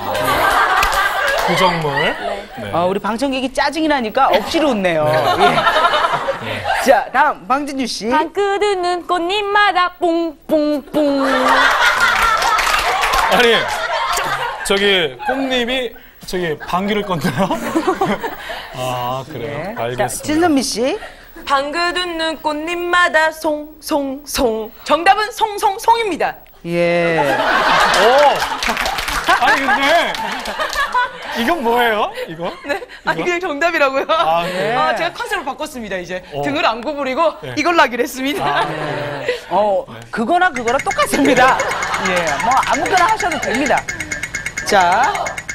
구정물. 네. 우리 방청객이 짜증이 나니까 억지로 웃네요. 예. 자, 다음 방진주 씨. 방긋 웃는 꽃잎마다 뽕뽕뽕. 아니, 저기 꽃잎이 저기 방귀를 껐나요? 아, 그래요? 예. 알겠습니다. 자, 진선미 씨. 방긋 웃는 꽃잎마다 송송송. 정답은 송송송입니다. 예. 아니 근데 이건 뭐예요? 이거? 네? 아니 그냥 정답이라고요. 네. 제가 컨셉을 바꿨습니다. 이제 등을 안 구부리고 네. 이걸로 하기로 했습니다. 그거나 똑같습니다. 예, 뭐 아무거나 하셔도 됩니다. 자.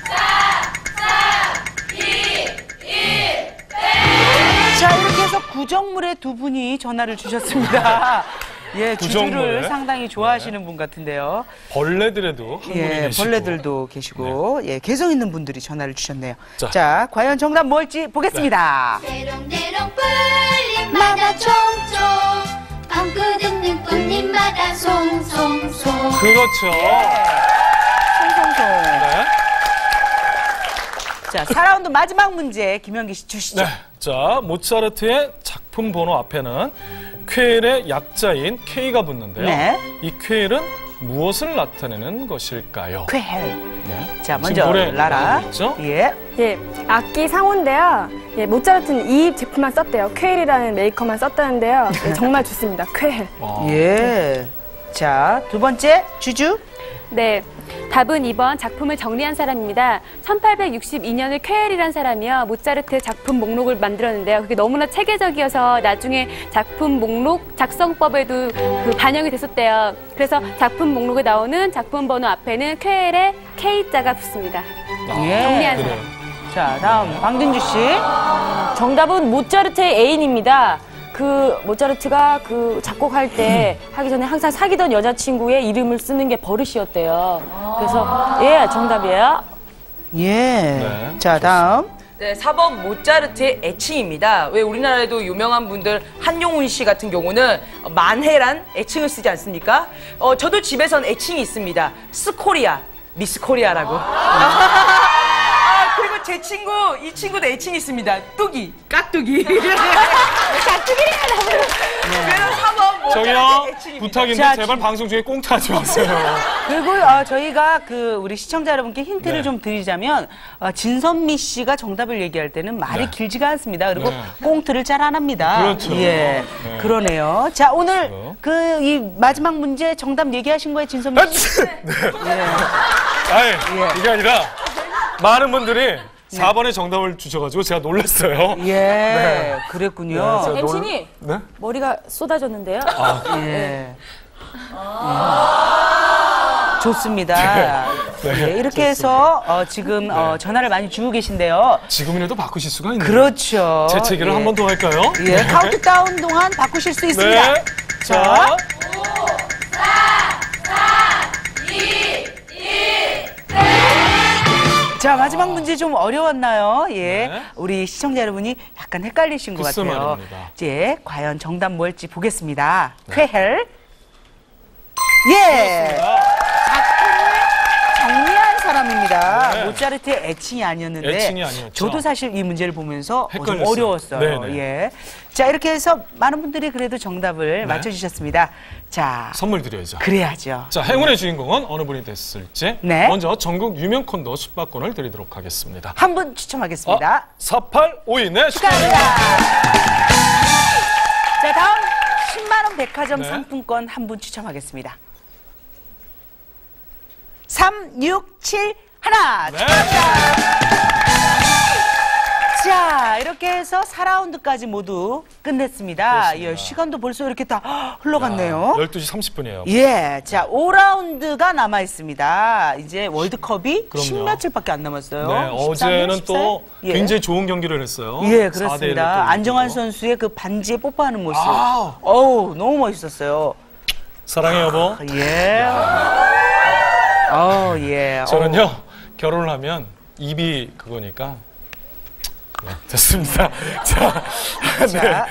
자, 이렇게 해서 구정물의 두 분이 전화를 주셨습니다. 예, 주주를 구정물. 상당히 좋아하시는 분 같은데요. 벌레들에도 한 분이 예, 계시고. 벌레들도 계시고, 예, 개성 있는 분들이 전화를 주셨네요. 자. 자, 과연 정답 뭘지 보겠습니다. 대롱대롱 뿔잎마다 총총 방구 듣는 꽃잎마다 송송송. 그렇죠. 송송송. 네. 자, 4라운드 마지막 문제 김현기 씨 주시죠. 네. 자, 모차르트의 작품 번호 앞에는 쾌엘의 약자인 K가 붙는데요. 네. 이 쾌엘은 무엇을 나타내는 것일까요? 쾌헬. 네. 자, 지금 먼저 노래 라라. 나오고 있죠? 예. 예, 악기 상호인데요. 예, 모차르트는 이 제품만 썼대요. 쾌헬이라는 메이커만 썼다는데요. 예, 정말 좋습니다. 쾌헬. 예. 자, 두 번째 주주. 네, 답은 2번 작품을 정리한 사람입니다. 1862년에 쾌엘이란 사람이요 모차르트 작품 목록을 만들었는데요. 그게 너무나 체계적이어서 나중에 작품 목록 작성법에도 그 반영이 됐었대요. 그래서 작품 목록에 나오는 작품 번호 앞에는 쾌엘의 K자가 붙습니다. 예. 정리한 그래요. 자, 다음 방준주 씨. 정답은 모차르트의 애인입니다. 그 모차르트가 그 작곡할 때 하기 전에 항상 사귀던 여자친구의 이름을 쓰는 게 버릇이었대요. 그래서 예, 정답이에요. 예. 네, 자, 다음. 네, 4번 모차르트의 애칭입니다. 왜 우리나라에도 유명한 분들 한용운 씨 같은 경우는 만해란 애칭을 쓰지 않습니까? 저도 집에선 애칭이 있습니다. 스코리아, 미스 코리아라고. 그리고 제 친구, 이 친구도 애칭이 있습니다. 뚜기, 깍두기. 깍두기라고. 그래서 4번 모차르트의 저기요, 애칭입니다. 부탁인데 자, 제발 방송 중에 꽁트 하지 마세요. 그리고 저희가 우리 시청자 여러분께 힌트를 네. 좀 드리자면 진선미 씨가 정답을 얘기할 때는 말이 네. 길지가 않습니다. 그리고 네. 꽁트를 잘 안 합니다. 그렇죠. 예, 네. 그러네요. 자, 오늘 그래요? 이 마지막 문제 정답 얘기하신 거예요, 진선미 씨? 아니, 이게 아니라 많은 분들이 4번에 정답을 주셔가지고 제가 놀랐어요. 예, 그랬군요. 네, MC님 네? 머리가 쏟아졌는데요. 예. 좋습니다. 네, 예, 이렇게 해서 지금 전화를 많이 주고 계신데요. 지금이라도 바꾸실 수가 있네요. 그렇죠. 재채기를 예. 한 번 더 할까요? 예, 카운트다운 동안 바꾸실 수 있습니다. 네. 자. 자, 마지막 문제 좀 어려웠나요? 예. 네. 우리 시청자 여러분이 약간 헷갈리신 것 글쎄 같아요. 말입니다. 이제 과연 정답 뭘지 보겠습니다. 쾌헬. 예. 작품을 정리한 사람입니다. 네. 모차르트의 애칭이 아니었는데 애칭이 아니었죠. 저도 사실 이 문제를 보면서 좀 헷갈렸어요. 어려웠어요. 네네. 예. 자, 이렇게 해서 많은 분들이 그래도 정답을 네. 맞춰주셨습니다. 자, 선물 드려야죠. 그래야죠. 자, 행운의 주인공은 어느 분이 됐을지 네. 먼저 전국 유명 콘도 숙박권을 드리도록 하겠습니다. 한 분 추첨하겠습니다. 4852 네, 축하합니다. 자, 다음 10만 원 백화점 네. 상품권 한 분 추첨하겠습니다. 3671 네. 자, 이렇게 해서 4라운드까지 모두 끝냈습니다. 그렇습니다. 예, 시간도 벌써 이렇게 다 흘러갔네요. 12시 30분이에요. 예, 자, 5라운드가 남아 있습니다. 이제 월드컵이 그럼요. 10며칠밖에 안 남았어요. 네, 13일, 어제는 또 14일? 예. 굉장히 좋은 경기를 했어요. 예, 4대1로 그렇습니다. 또 안정환 이기고. 선수의 그 반지에 뽀뽀하는 모습. 아우. 어우, 너무 멋있었어요. 사랑해 여보. 예. 예. 저는요 결혼을 하면 입이 그거니까 네, 됐습니다. 자, 자,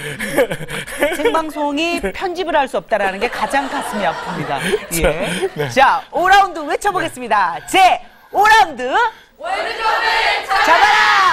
생방송이 편집을 할 수 없다라는 게 가장 가슴이 아픕니다. 예. 네. 자, 5라운드 외쳐보겠습니다. 제 5라운드 월드컵을 잡아라!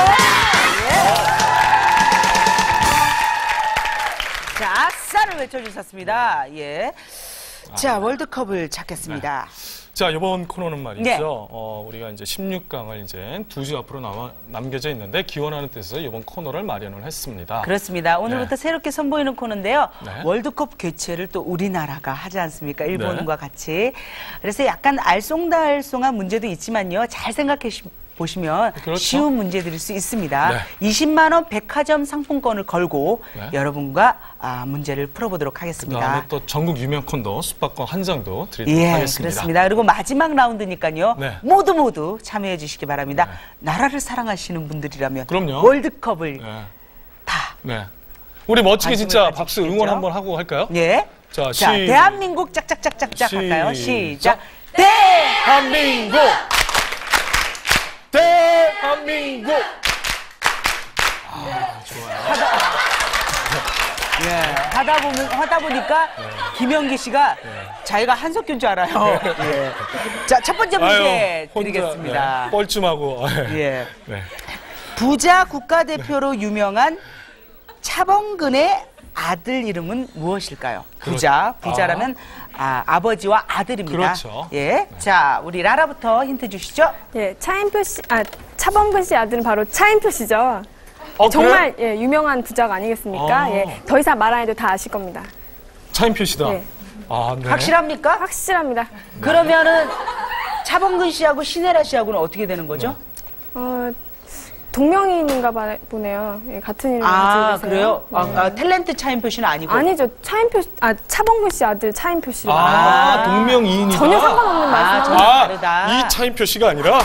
예. 자, 아싸를 외쳐주셨습니다. 예. 자, 월드컵을 잡겠습니다. 자, 이번 코너는 말이죠. 네. 우리가 이제 16강을 이제 2주 앞으로 남겨져 있는데 기원하는 뜻에서 이번 코너를 마련을 했습니다. 그렇습니다. 오늘부터 네. 새롭게 선보이는 코너인데요. 네. 월드컵 개최를 또 우리나라가 하지 않습니까? 일본과 네. 같이. 그래서 약간 알쏭달쏭한 문제도 있지만요. 잘 생각해 보시면 그렇죠. 쉬운 문제들일 수 있습니다. 네. 20만 원 백화점 상품권을 걸고 네. 여러분과 문제를 풀어보도록 하겠습니다. 그다음에 또 전국 유명 콘도 숙박권 한 장도 드리도록 예, 하겠습니다. 그렇습니다. 그리고 마지막 라운드니까요. 네. 모두 참여해 주시기 바랍니다. 네. 나라를 사랑하시는 분들이라면 그럼요. 월드컵을 네. 다 네. 우리 멋지게 관심을 진짜 박수 가지시겠죠? 응원 한번 하고 할까요? 예. 자, 대한민국 짝짝짝짝짝 할까요? 시작. 대한민국! 대한민국! 예. 하다 보니까 김영기 씨가 자기가 한석규인 줄 알아요. 예. 자, 첫 번째 문제 혼자, 드리겠습니다. 네, 뻘쭘하고. 예. 네. 부자 국가대표로 유명한 차범근의 아들 이름은 무엇일까요? 부자라면 아버지와 아들입니다. 그렇죠. 예. 자, 우리 라라부터 힌트 주시죠. 예, 차범근 씨 아들은 바로 차인표 씨죠. 정말 예, 유명한 부자가 아니겠습니까? 예, 더 이상 말 안 해도 다 아실 겁니다. 차인표 씨다. 네. 아, 네. 확실합니까? 확실합니다. 그러면은 차범근 씨하고 신혜라 씨하고는 어떻게 되는 거죠? 동명이인인가 보네요. 예, 같은 이름 가지고 계세요. 그래요? 탤런트 차인표 씨는 아니고. 아니죠. 차범근 씨 아들 차인표 씨. 동명이인이다. 전혀 상관없는 말씀. 전혀 다르다. 이 차인표 씨가 아니라?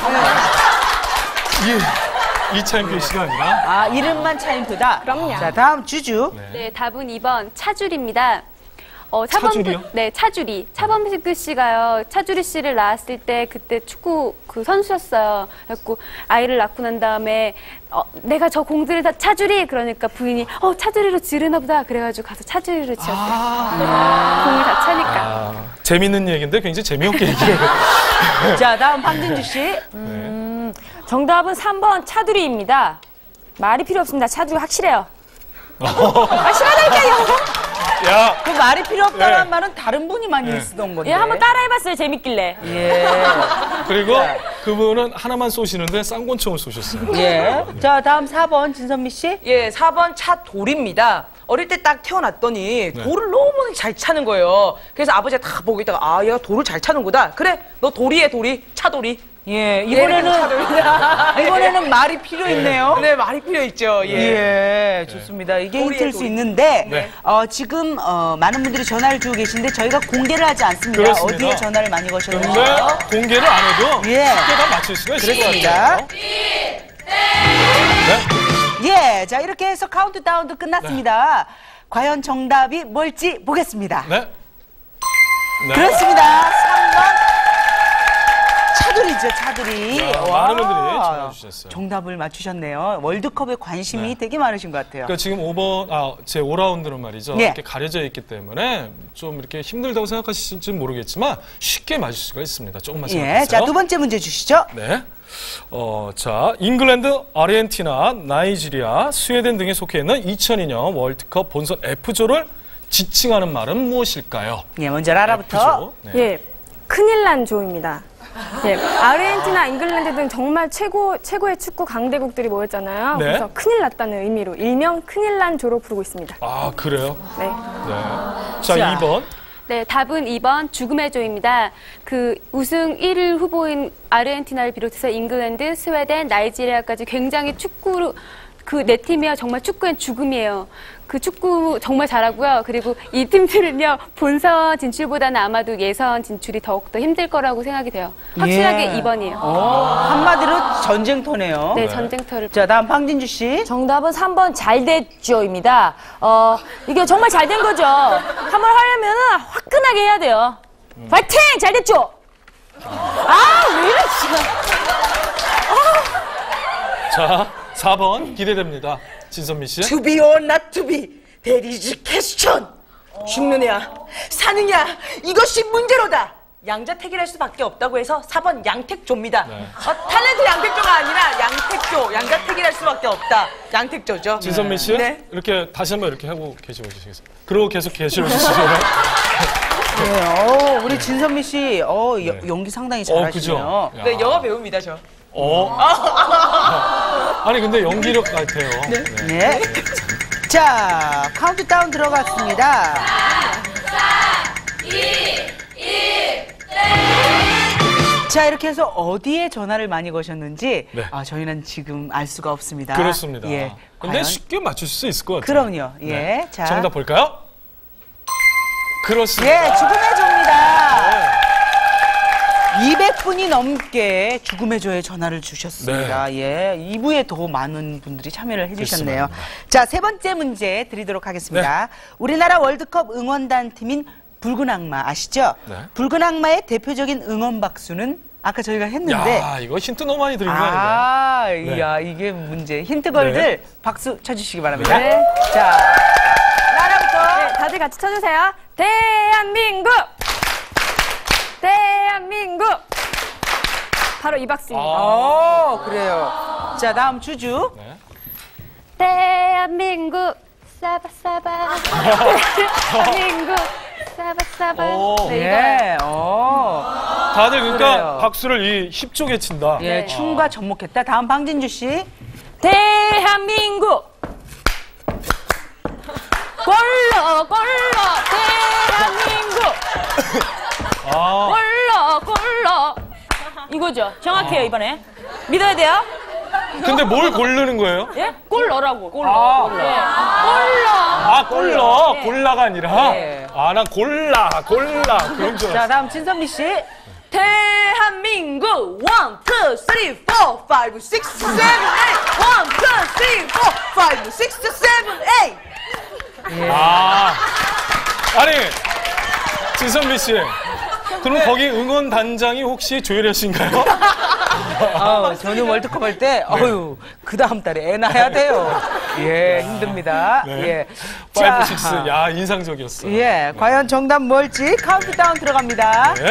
이 차인표 씨가 아니라? 이름만 차인표다. 그럼요. 자, 다음 주주. 네, 답은 2번 차줄입니다. 차줄이요? 네, 차주리. 차범근 씨가요, 차주리 씨를 낳았을 때 그때 축구 그 선수였어요. 그래갖고 아이를 낳고 난 다음에 내가 저 공들을 다 차주리 그러니까 부인이 차주리로 지르나 보다 그래가지고 가서 차주리로 지었어요. 공을 다 차니까. 재밌는 얘기인데 굉장히 재미없게 얘기를. 자, 다음 황진주 씨. 정답은 3번 차두리입니다. 말이 필요 없습니다. 차두리 확실해요. 확실하다니까요. 야, 그 말이 필요 없다는 네. 말은 다른 분이 많이 쓰던 건데. 예, 한번 따라해봤어요. 재밌길래. 예. 그리고 그분은 하나만 쏘시는데 쌍권총을 쏘셨어요. 예. 자, 다음 4번 진선미 씨. 예, 4번 차돌입니다. 어릴 때 딱 태어났더니 돌을 너무 잘 차는 거예요. 그래서 아버지가 다 보고 있다가 얘가 돌을 잘 차는구나. 그래, 너 돌이에 돌이, 차돌이. 예, 이번에는 말이 필요 있네요. 네, 말이 필요 있죠. 예, 좋습니다. 이게 도리에 힌트일 수 도리. 있는데 네. 지금 많은 분들이 전화를 주고 계신데 저희가 공개를 하지 않습니다. 그렇습니다. 어디에 전화를 많이 근데 거셨는지요? 공개를 안 해도 예. 쉽게 다 맞출 수가 있을 것 그렇습니다. 같아요. 예, 자 이렇게 해서 카운트다운도 끝났습니다. 과연 정답이 뭘지 보겠습니다. 네. 네. 그렇습니다. 3번 차두리죠, 차두리. 많은 분들이 전화 주셨어요. 정답을 맞추셨네요. 월드컵에 관심이 되게 많으신 것 같아요. 그러니까 지금 5번, 제 5라운드는 말이죠. 예. 이렇게 가려져 있기 때문에 좀 이렇게 힘들다고 생각하실지 모르겠지만 쉽게 맞을 수가 있습니다. 조금만 생각해보세요. 예, 자, 두 번째 문제 주시죠. 네. 자, 잉글랜드, 아르헨티나, 나이지리아, 스웨덴 등에 속해 있는 2002년 월드컵 본선 F조를 지칭하는 말은 무엇일까요? 예, 먼저 라라부터. F조. 네. 예, 큰일 난 조입니다. 예, 아르헨티나, 잉글랜드 등 정말 최고의 축구 강대국들이 모였잖아요. 네. 그래서 큰일 났다는 의미로 일명 큰일 난 조로 부르고 있습니다. 아, 그래요? 네. 네. 자, 2번. 네, 답은 2번 죽음의 조입니다. 그 우승 1위 후보인 아르헨티나를 비롯해서 잉글랜드, 스웨덴, 나이지리아까지 굉장히 축구로 그 네 팀이요 정말 축구엔 죽음이에요. 그 축구 정말 잘하고요. 그리고 이 팀들은요 본선 진출보다는 아마도 예선 진출이 더욱더 힘들 거라고 생각이 돼요. 확실하게 예. 2번이에요. 한마디로 전쟁터네요. 네, 전쟁터를. 자, 다음 황진주 씨. 정답은 3번 잘됐죠입니다. 이게 정말 잘 된 거죠. 한번 하려면 화끈하게 해야 돼요. 파이팅! 잘됐죠? 왜 이래, 진짜. 자, 4번 기대됩니다. 진선미 씨. To be or not to be, that is question. 죽느냐, 사느냐, 이것이 문제로다. 양자택일할 수밖에 없다고 해서 4번 양택조입니다. 탤런트 양택조가 아니라 양택조, 양자택일할 수밖에 없다. 양택조죠. 진선미 씨. 네. 이렇게 다시 한번 이렇게 하고 계시겠습니다. 그러고 계속 계시러 주시죠. 네, 우리 진선미 씨, 연기 상당히 잘하시네요. 그죠? 야. 네, 영화 배우입니다, 저. 아니, 근데 연기력 같아요. 네. 자, 카운트다운 들어갔습니다. 4, 2, 1, 자, 이렇게 해서 어디에 전화를 많이 거셨는지 네. 저희는 지금 알 수가 없습니다. 그렇습니다. 예. 근데 과연? 쉽게 맞추실 수 있을 것 같아요. 그럼요. 예. 네. 자. 정답 볼까요? 그렇습니다. 예, 죽음의 조입니다. 200분이 넘게 죽음의 조에 전화를 주셨습니다. 예, 2부에 더 많은 분들이 참여를 해주셨네요. 그렇습니다. 자, 세 번째 문제 드리도록 하겠습니다. 우리나라 월드컵 응원단 팀인 붉은 악마 아시죠? 네. 붉은 악마의 대표적인 응원 박수는 아까 저희가 했는데. 야, 이거 힌트 너무 많이 드린 거 아닌가요? 이야, 이게 문제. 힌트걸들 박수 쳐주시기 바랍니다. 네. 자, 나라부터. 네, 다들 같이 쳐주세요. 대한민국! 대한민국! 바로 이 박수입니다. 그래요. 자, 다음 주주. 네. 대한민국 사바사바 대한민국 사바사바 네, 예, 다들 그러니까 그래요. 박수를 이 힙쪽에 친다. 예, 춤과 접목했다. 다음 방진주 씨. 대한민국 골로 대한민국 골로 이거죠. 정확해요. 이번에 믿어야 돼요. 근데 뭘 고르는 거예요? 예? 골 넣으라고. 골 넣어. 예. 골 넣어. 골 넣어. 네. 골라가 아니라. 네. 난 골라. 그런 줄 자, 알았어. 다음 진선미 씨. 대한민국 1, 2, 3, 4, 5, 6, 7, 8 1, 2, 3, 4, 5, 6, 7, 8 아니, 진선미 씨. 그럼 거기 응원 단장이 혹시 조혜련 씨인가요? 저는 월드컵 할 때, 그 다음 달에 애 낳아야 돼요. 예, 힘듭니다. 네. 예. 5, 6. 야, 인상적이었어요. 예, 과연 정답 뭘지 카운트다운 들어갑니다. 네.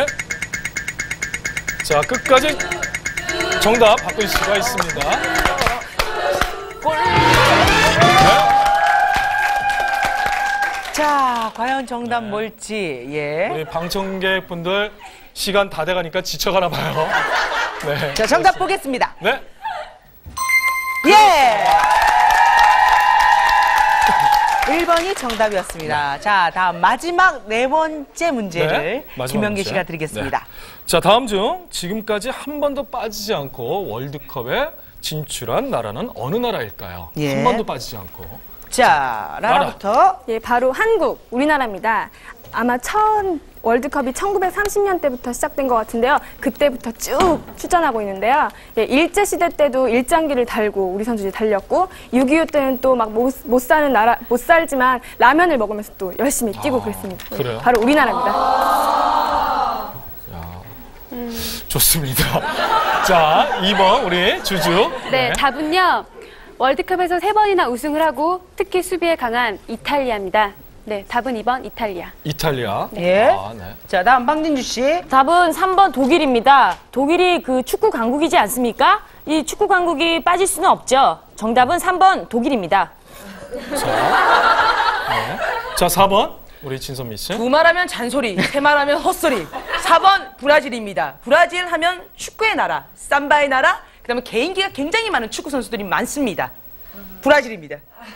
자, 끝까지 정답 바꿀 수가 있습니다. 자, 과연 정답 뭘지, 예. 우리 방청객 분들 시간 다 돼가니까 지쳐가나 봐요. 네. 자, 정답 보겠습니다. 네. 예! 1번이 정답이었습니다. 자, 다음 마지막 네 번째 문제를 마지막 김영기 문제. 씨가 드리겠습니다. 네. 자, 다음 중 지금까지 한 번도 빠지지 않고 월드컵에 진출한 나라는 어느 나라일까요? 예. 한 번도 빠지지 않고. 자, 라라부터. 예, 바로 한국, 우리나라입니다. 아마 처음 월드컵이 1930년 때부터 시작된 것 같은데요. 그때부터 쭉 출전하고 있는데요. 예, 일제시대 때도 일장기를 달고 우리 선수들이 달렸고 6.25 때는 또 막 못 사는 나라, 못 살지만 라면을 먹으면서 또 열심히 뛰고 그랬습니다. 예, 그래요? 바로 우리나라입니다. 좋습니다. 자, 2번 우리 주주. 네, 답은요. 월드컵에서 3번이나 우승을 하고 특히 수비에 강한 이탈리아입니다. 네, 답은 2번 이탈리아. 이탈리아. 예. 네. 자, 다음 방진주 씨. 답은 3번 독일입니다. 독일이 그 축구 강국이지 않습니까? 이 축구 강국이 빠질 수는 없죠. 정답은 3번 독일입니다. 자, 4번 우리 진선미 씨. 두 말하면 잔소리, 세 말하면 헛소리. 4번 브라질입니다. 브라질 하면 축구의 나라, 삼바의 나라, 그다음에 개인기가 굉장히 많은 축구 선수들이 많습니다. 브라질입니다.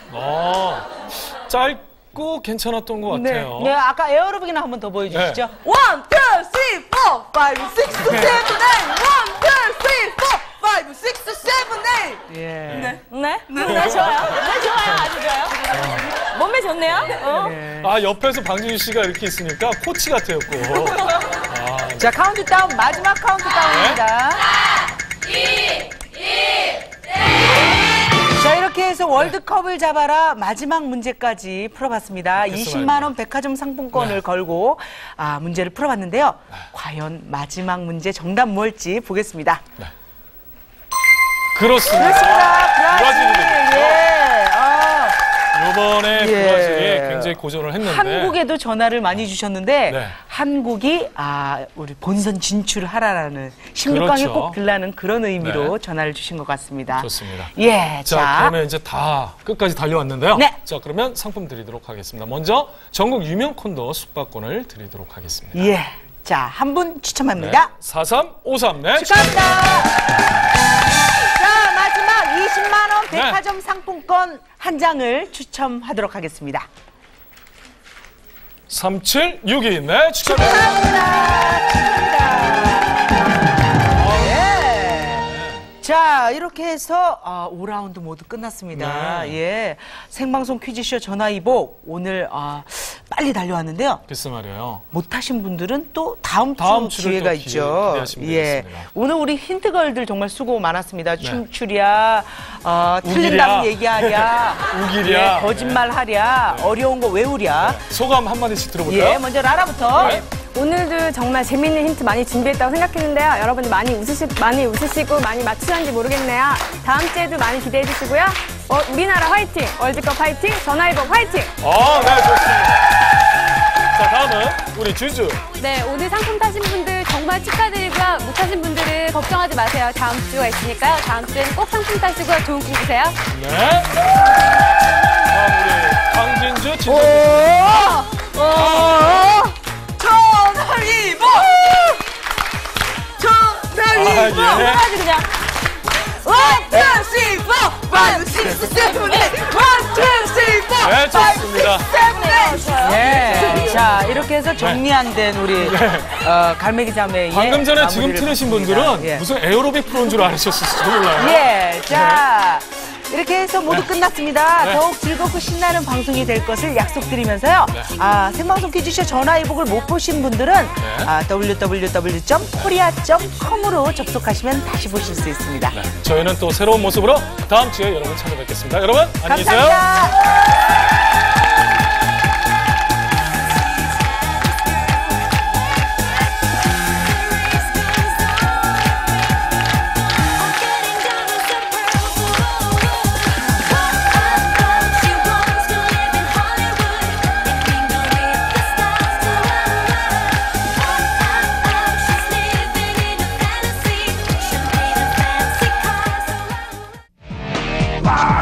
짧고 괜찮았던 것 같아요. 네, 아까 에어로빅이나 한 번 더 보여주시죠. 1, 2, 3, 4, 5, 6, 7, 8 1, 2, 3, 4, 5, 6, 7, 8 예. 네? 네, 좋아요. 아주 좋아요. 몸매 좋네요. 옆에서 방진희 씨가 이렇게 있으니까 코치 같아요, 꼭. 자, 카운트다운, 마지막 카운트다운입니다. 자, 이렇게 해서 월드컵을 잡아라 마지막 문제까지 풀어봤습니다. 20만 원 백화점 상품권을 걸고 문제를 풀어봤는데요. 과연 마지막 문제 정답 뭘지 보겠습니다. 그렇습니다. 그렇습니다. 브라질이 되겠죠. 예. 이번에 예. 브라질이 굉장히 고전을 했는데 한국에도 전화를 많이 주셨는데 네. 한국이 우리 본선 진출하라라는 16강에 그렇죠. 꼭 들라는 그런 의미로 네. 전화를 주신 것 같습니다. 좋습니다. 예, 자, 그러면 이제 다 끝까지 달려왔는데요. 네. 자, 그러면 상품 드리도록 하겠습니다. 먼저 전국 유명 콘도 숙박권을 드리도록 하겠습니다. 예, 자, 한 분 추첨합니다. 4353 네. 축하합니다. 자, 마지막 20만 원 네. 백화점 상품권 한 장을 추첨하도록 하겠습니다. 3762 네, 축하드립니다. 자, 이렇게 해서 5라운드 모두 끝났습니다. 네. 예, 생방송 퀴즈쇼 전화위복 오늘 빨리 달려왔는데요. 글쎄 말이에요. 못하신 분들은 또 다음 주 주를 기회가 또 있죠. 기대하시면 예, 되겠습니다. 오늘 우리 힌트걸들 정말 수고 많았습니다. 춤추랴, 틀린 우기랴. 답 얘기하랴, 우기랴. 예, 거짓말하랴, 어려운 거 외우랴. 소감 한마디씩 들어볼까요? 예, 먼저 라라부터. 네. 오늘도 정말 재미있는 힌트 많이 준비했다고 생각했는데요. 여러분들 많이 웃으시고 많이 맞추셨는지 모르겠네요. 다음 주에도 많이 기대해 주시고요. 우리나라 화이팅! 월드컵 화이팅! 전화위복 화이팅! 네, 좋습니다. 자, 다음은 우리 주주. 네, 오늘 상품 타신 분들 정말 축하드리고요. 못 타신 분들은 걱정하지 마세요. 다음 주가 있으니까요. 다음 주에는 꼭 상품 타시고요. 좋은 꿈 꾸세요. 네. 다음 우리 강진주 진주. 전화위복! 전화위복! 예. 해가지고 그냥. 1, 2, 3, 4, 5, 6, 7, 8 1, 2, 3, 4, 네, 좋습니다. 5, 6, 7, 8 예. 자, 이렇게 해서 정리 안 된 우리 갈매기 자매의 방금 전에 지금 마무리를 틀으신 받습니다. 분들은 예. 무슨 에어로빅 프로인 줄 아셨을지도 몰라요. 예, 자, 이렇게 해서 모두 끝났습니다. 네. 더욱 즐겁고 신나는 방송이 될 것을 약속드리면서요. 생방송 퀴즈쇼 전화위복을 못 보신 분들은 www.korea.com으로 접속하시면 다시 보실 수 있습니다. 저희는 또 새로운 모습으로 다음 주에 여러분 찾아뵙겠습니다. 여러분, 안녕히 계세요. 감사합니다. Bye.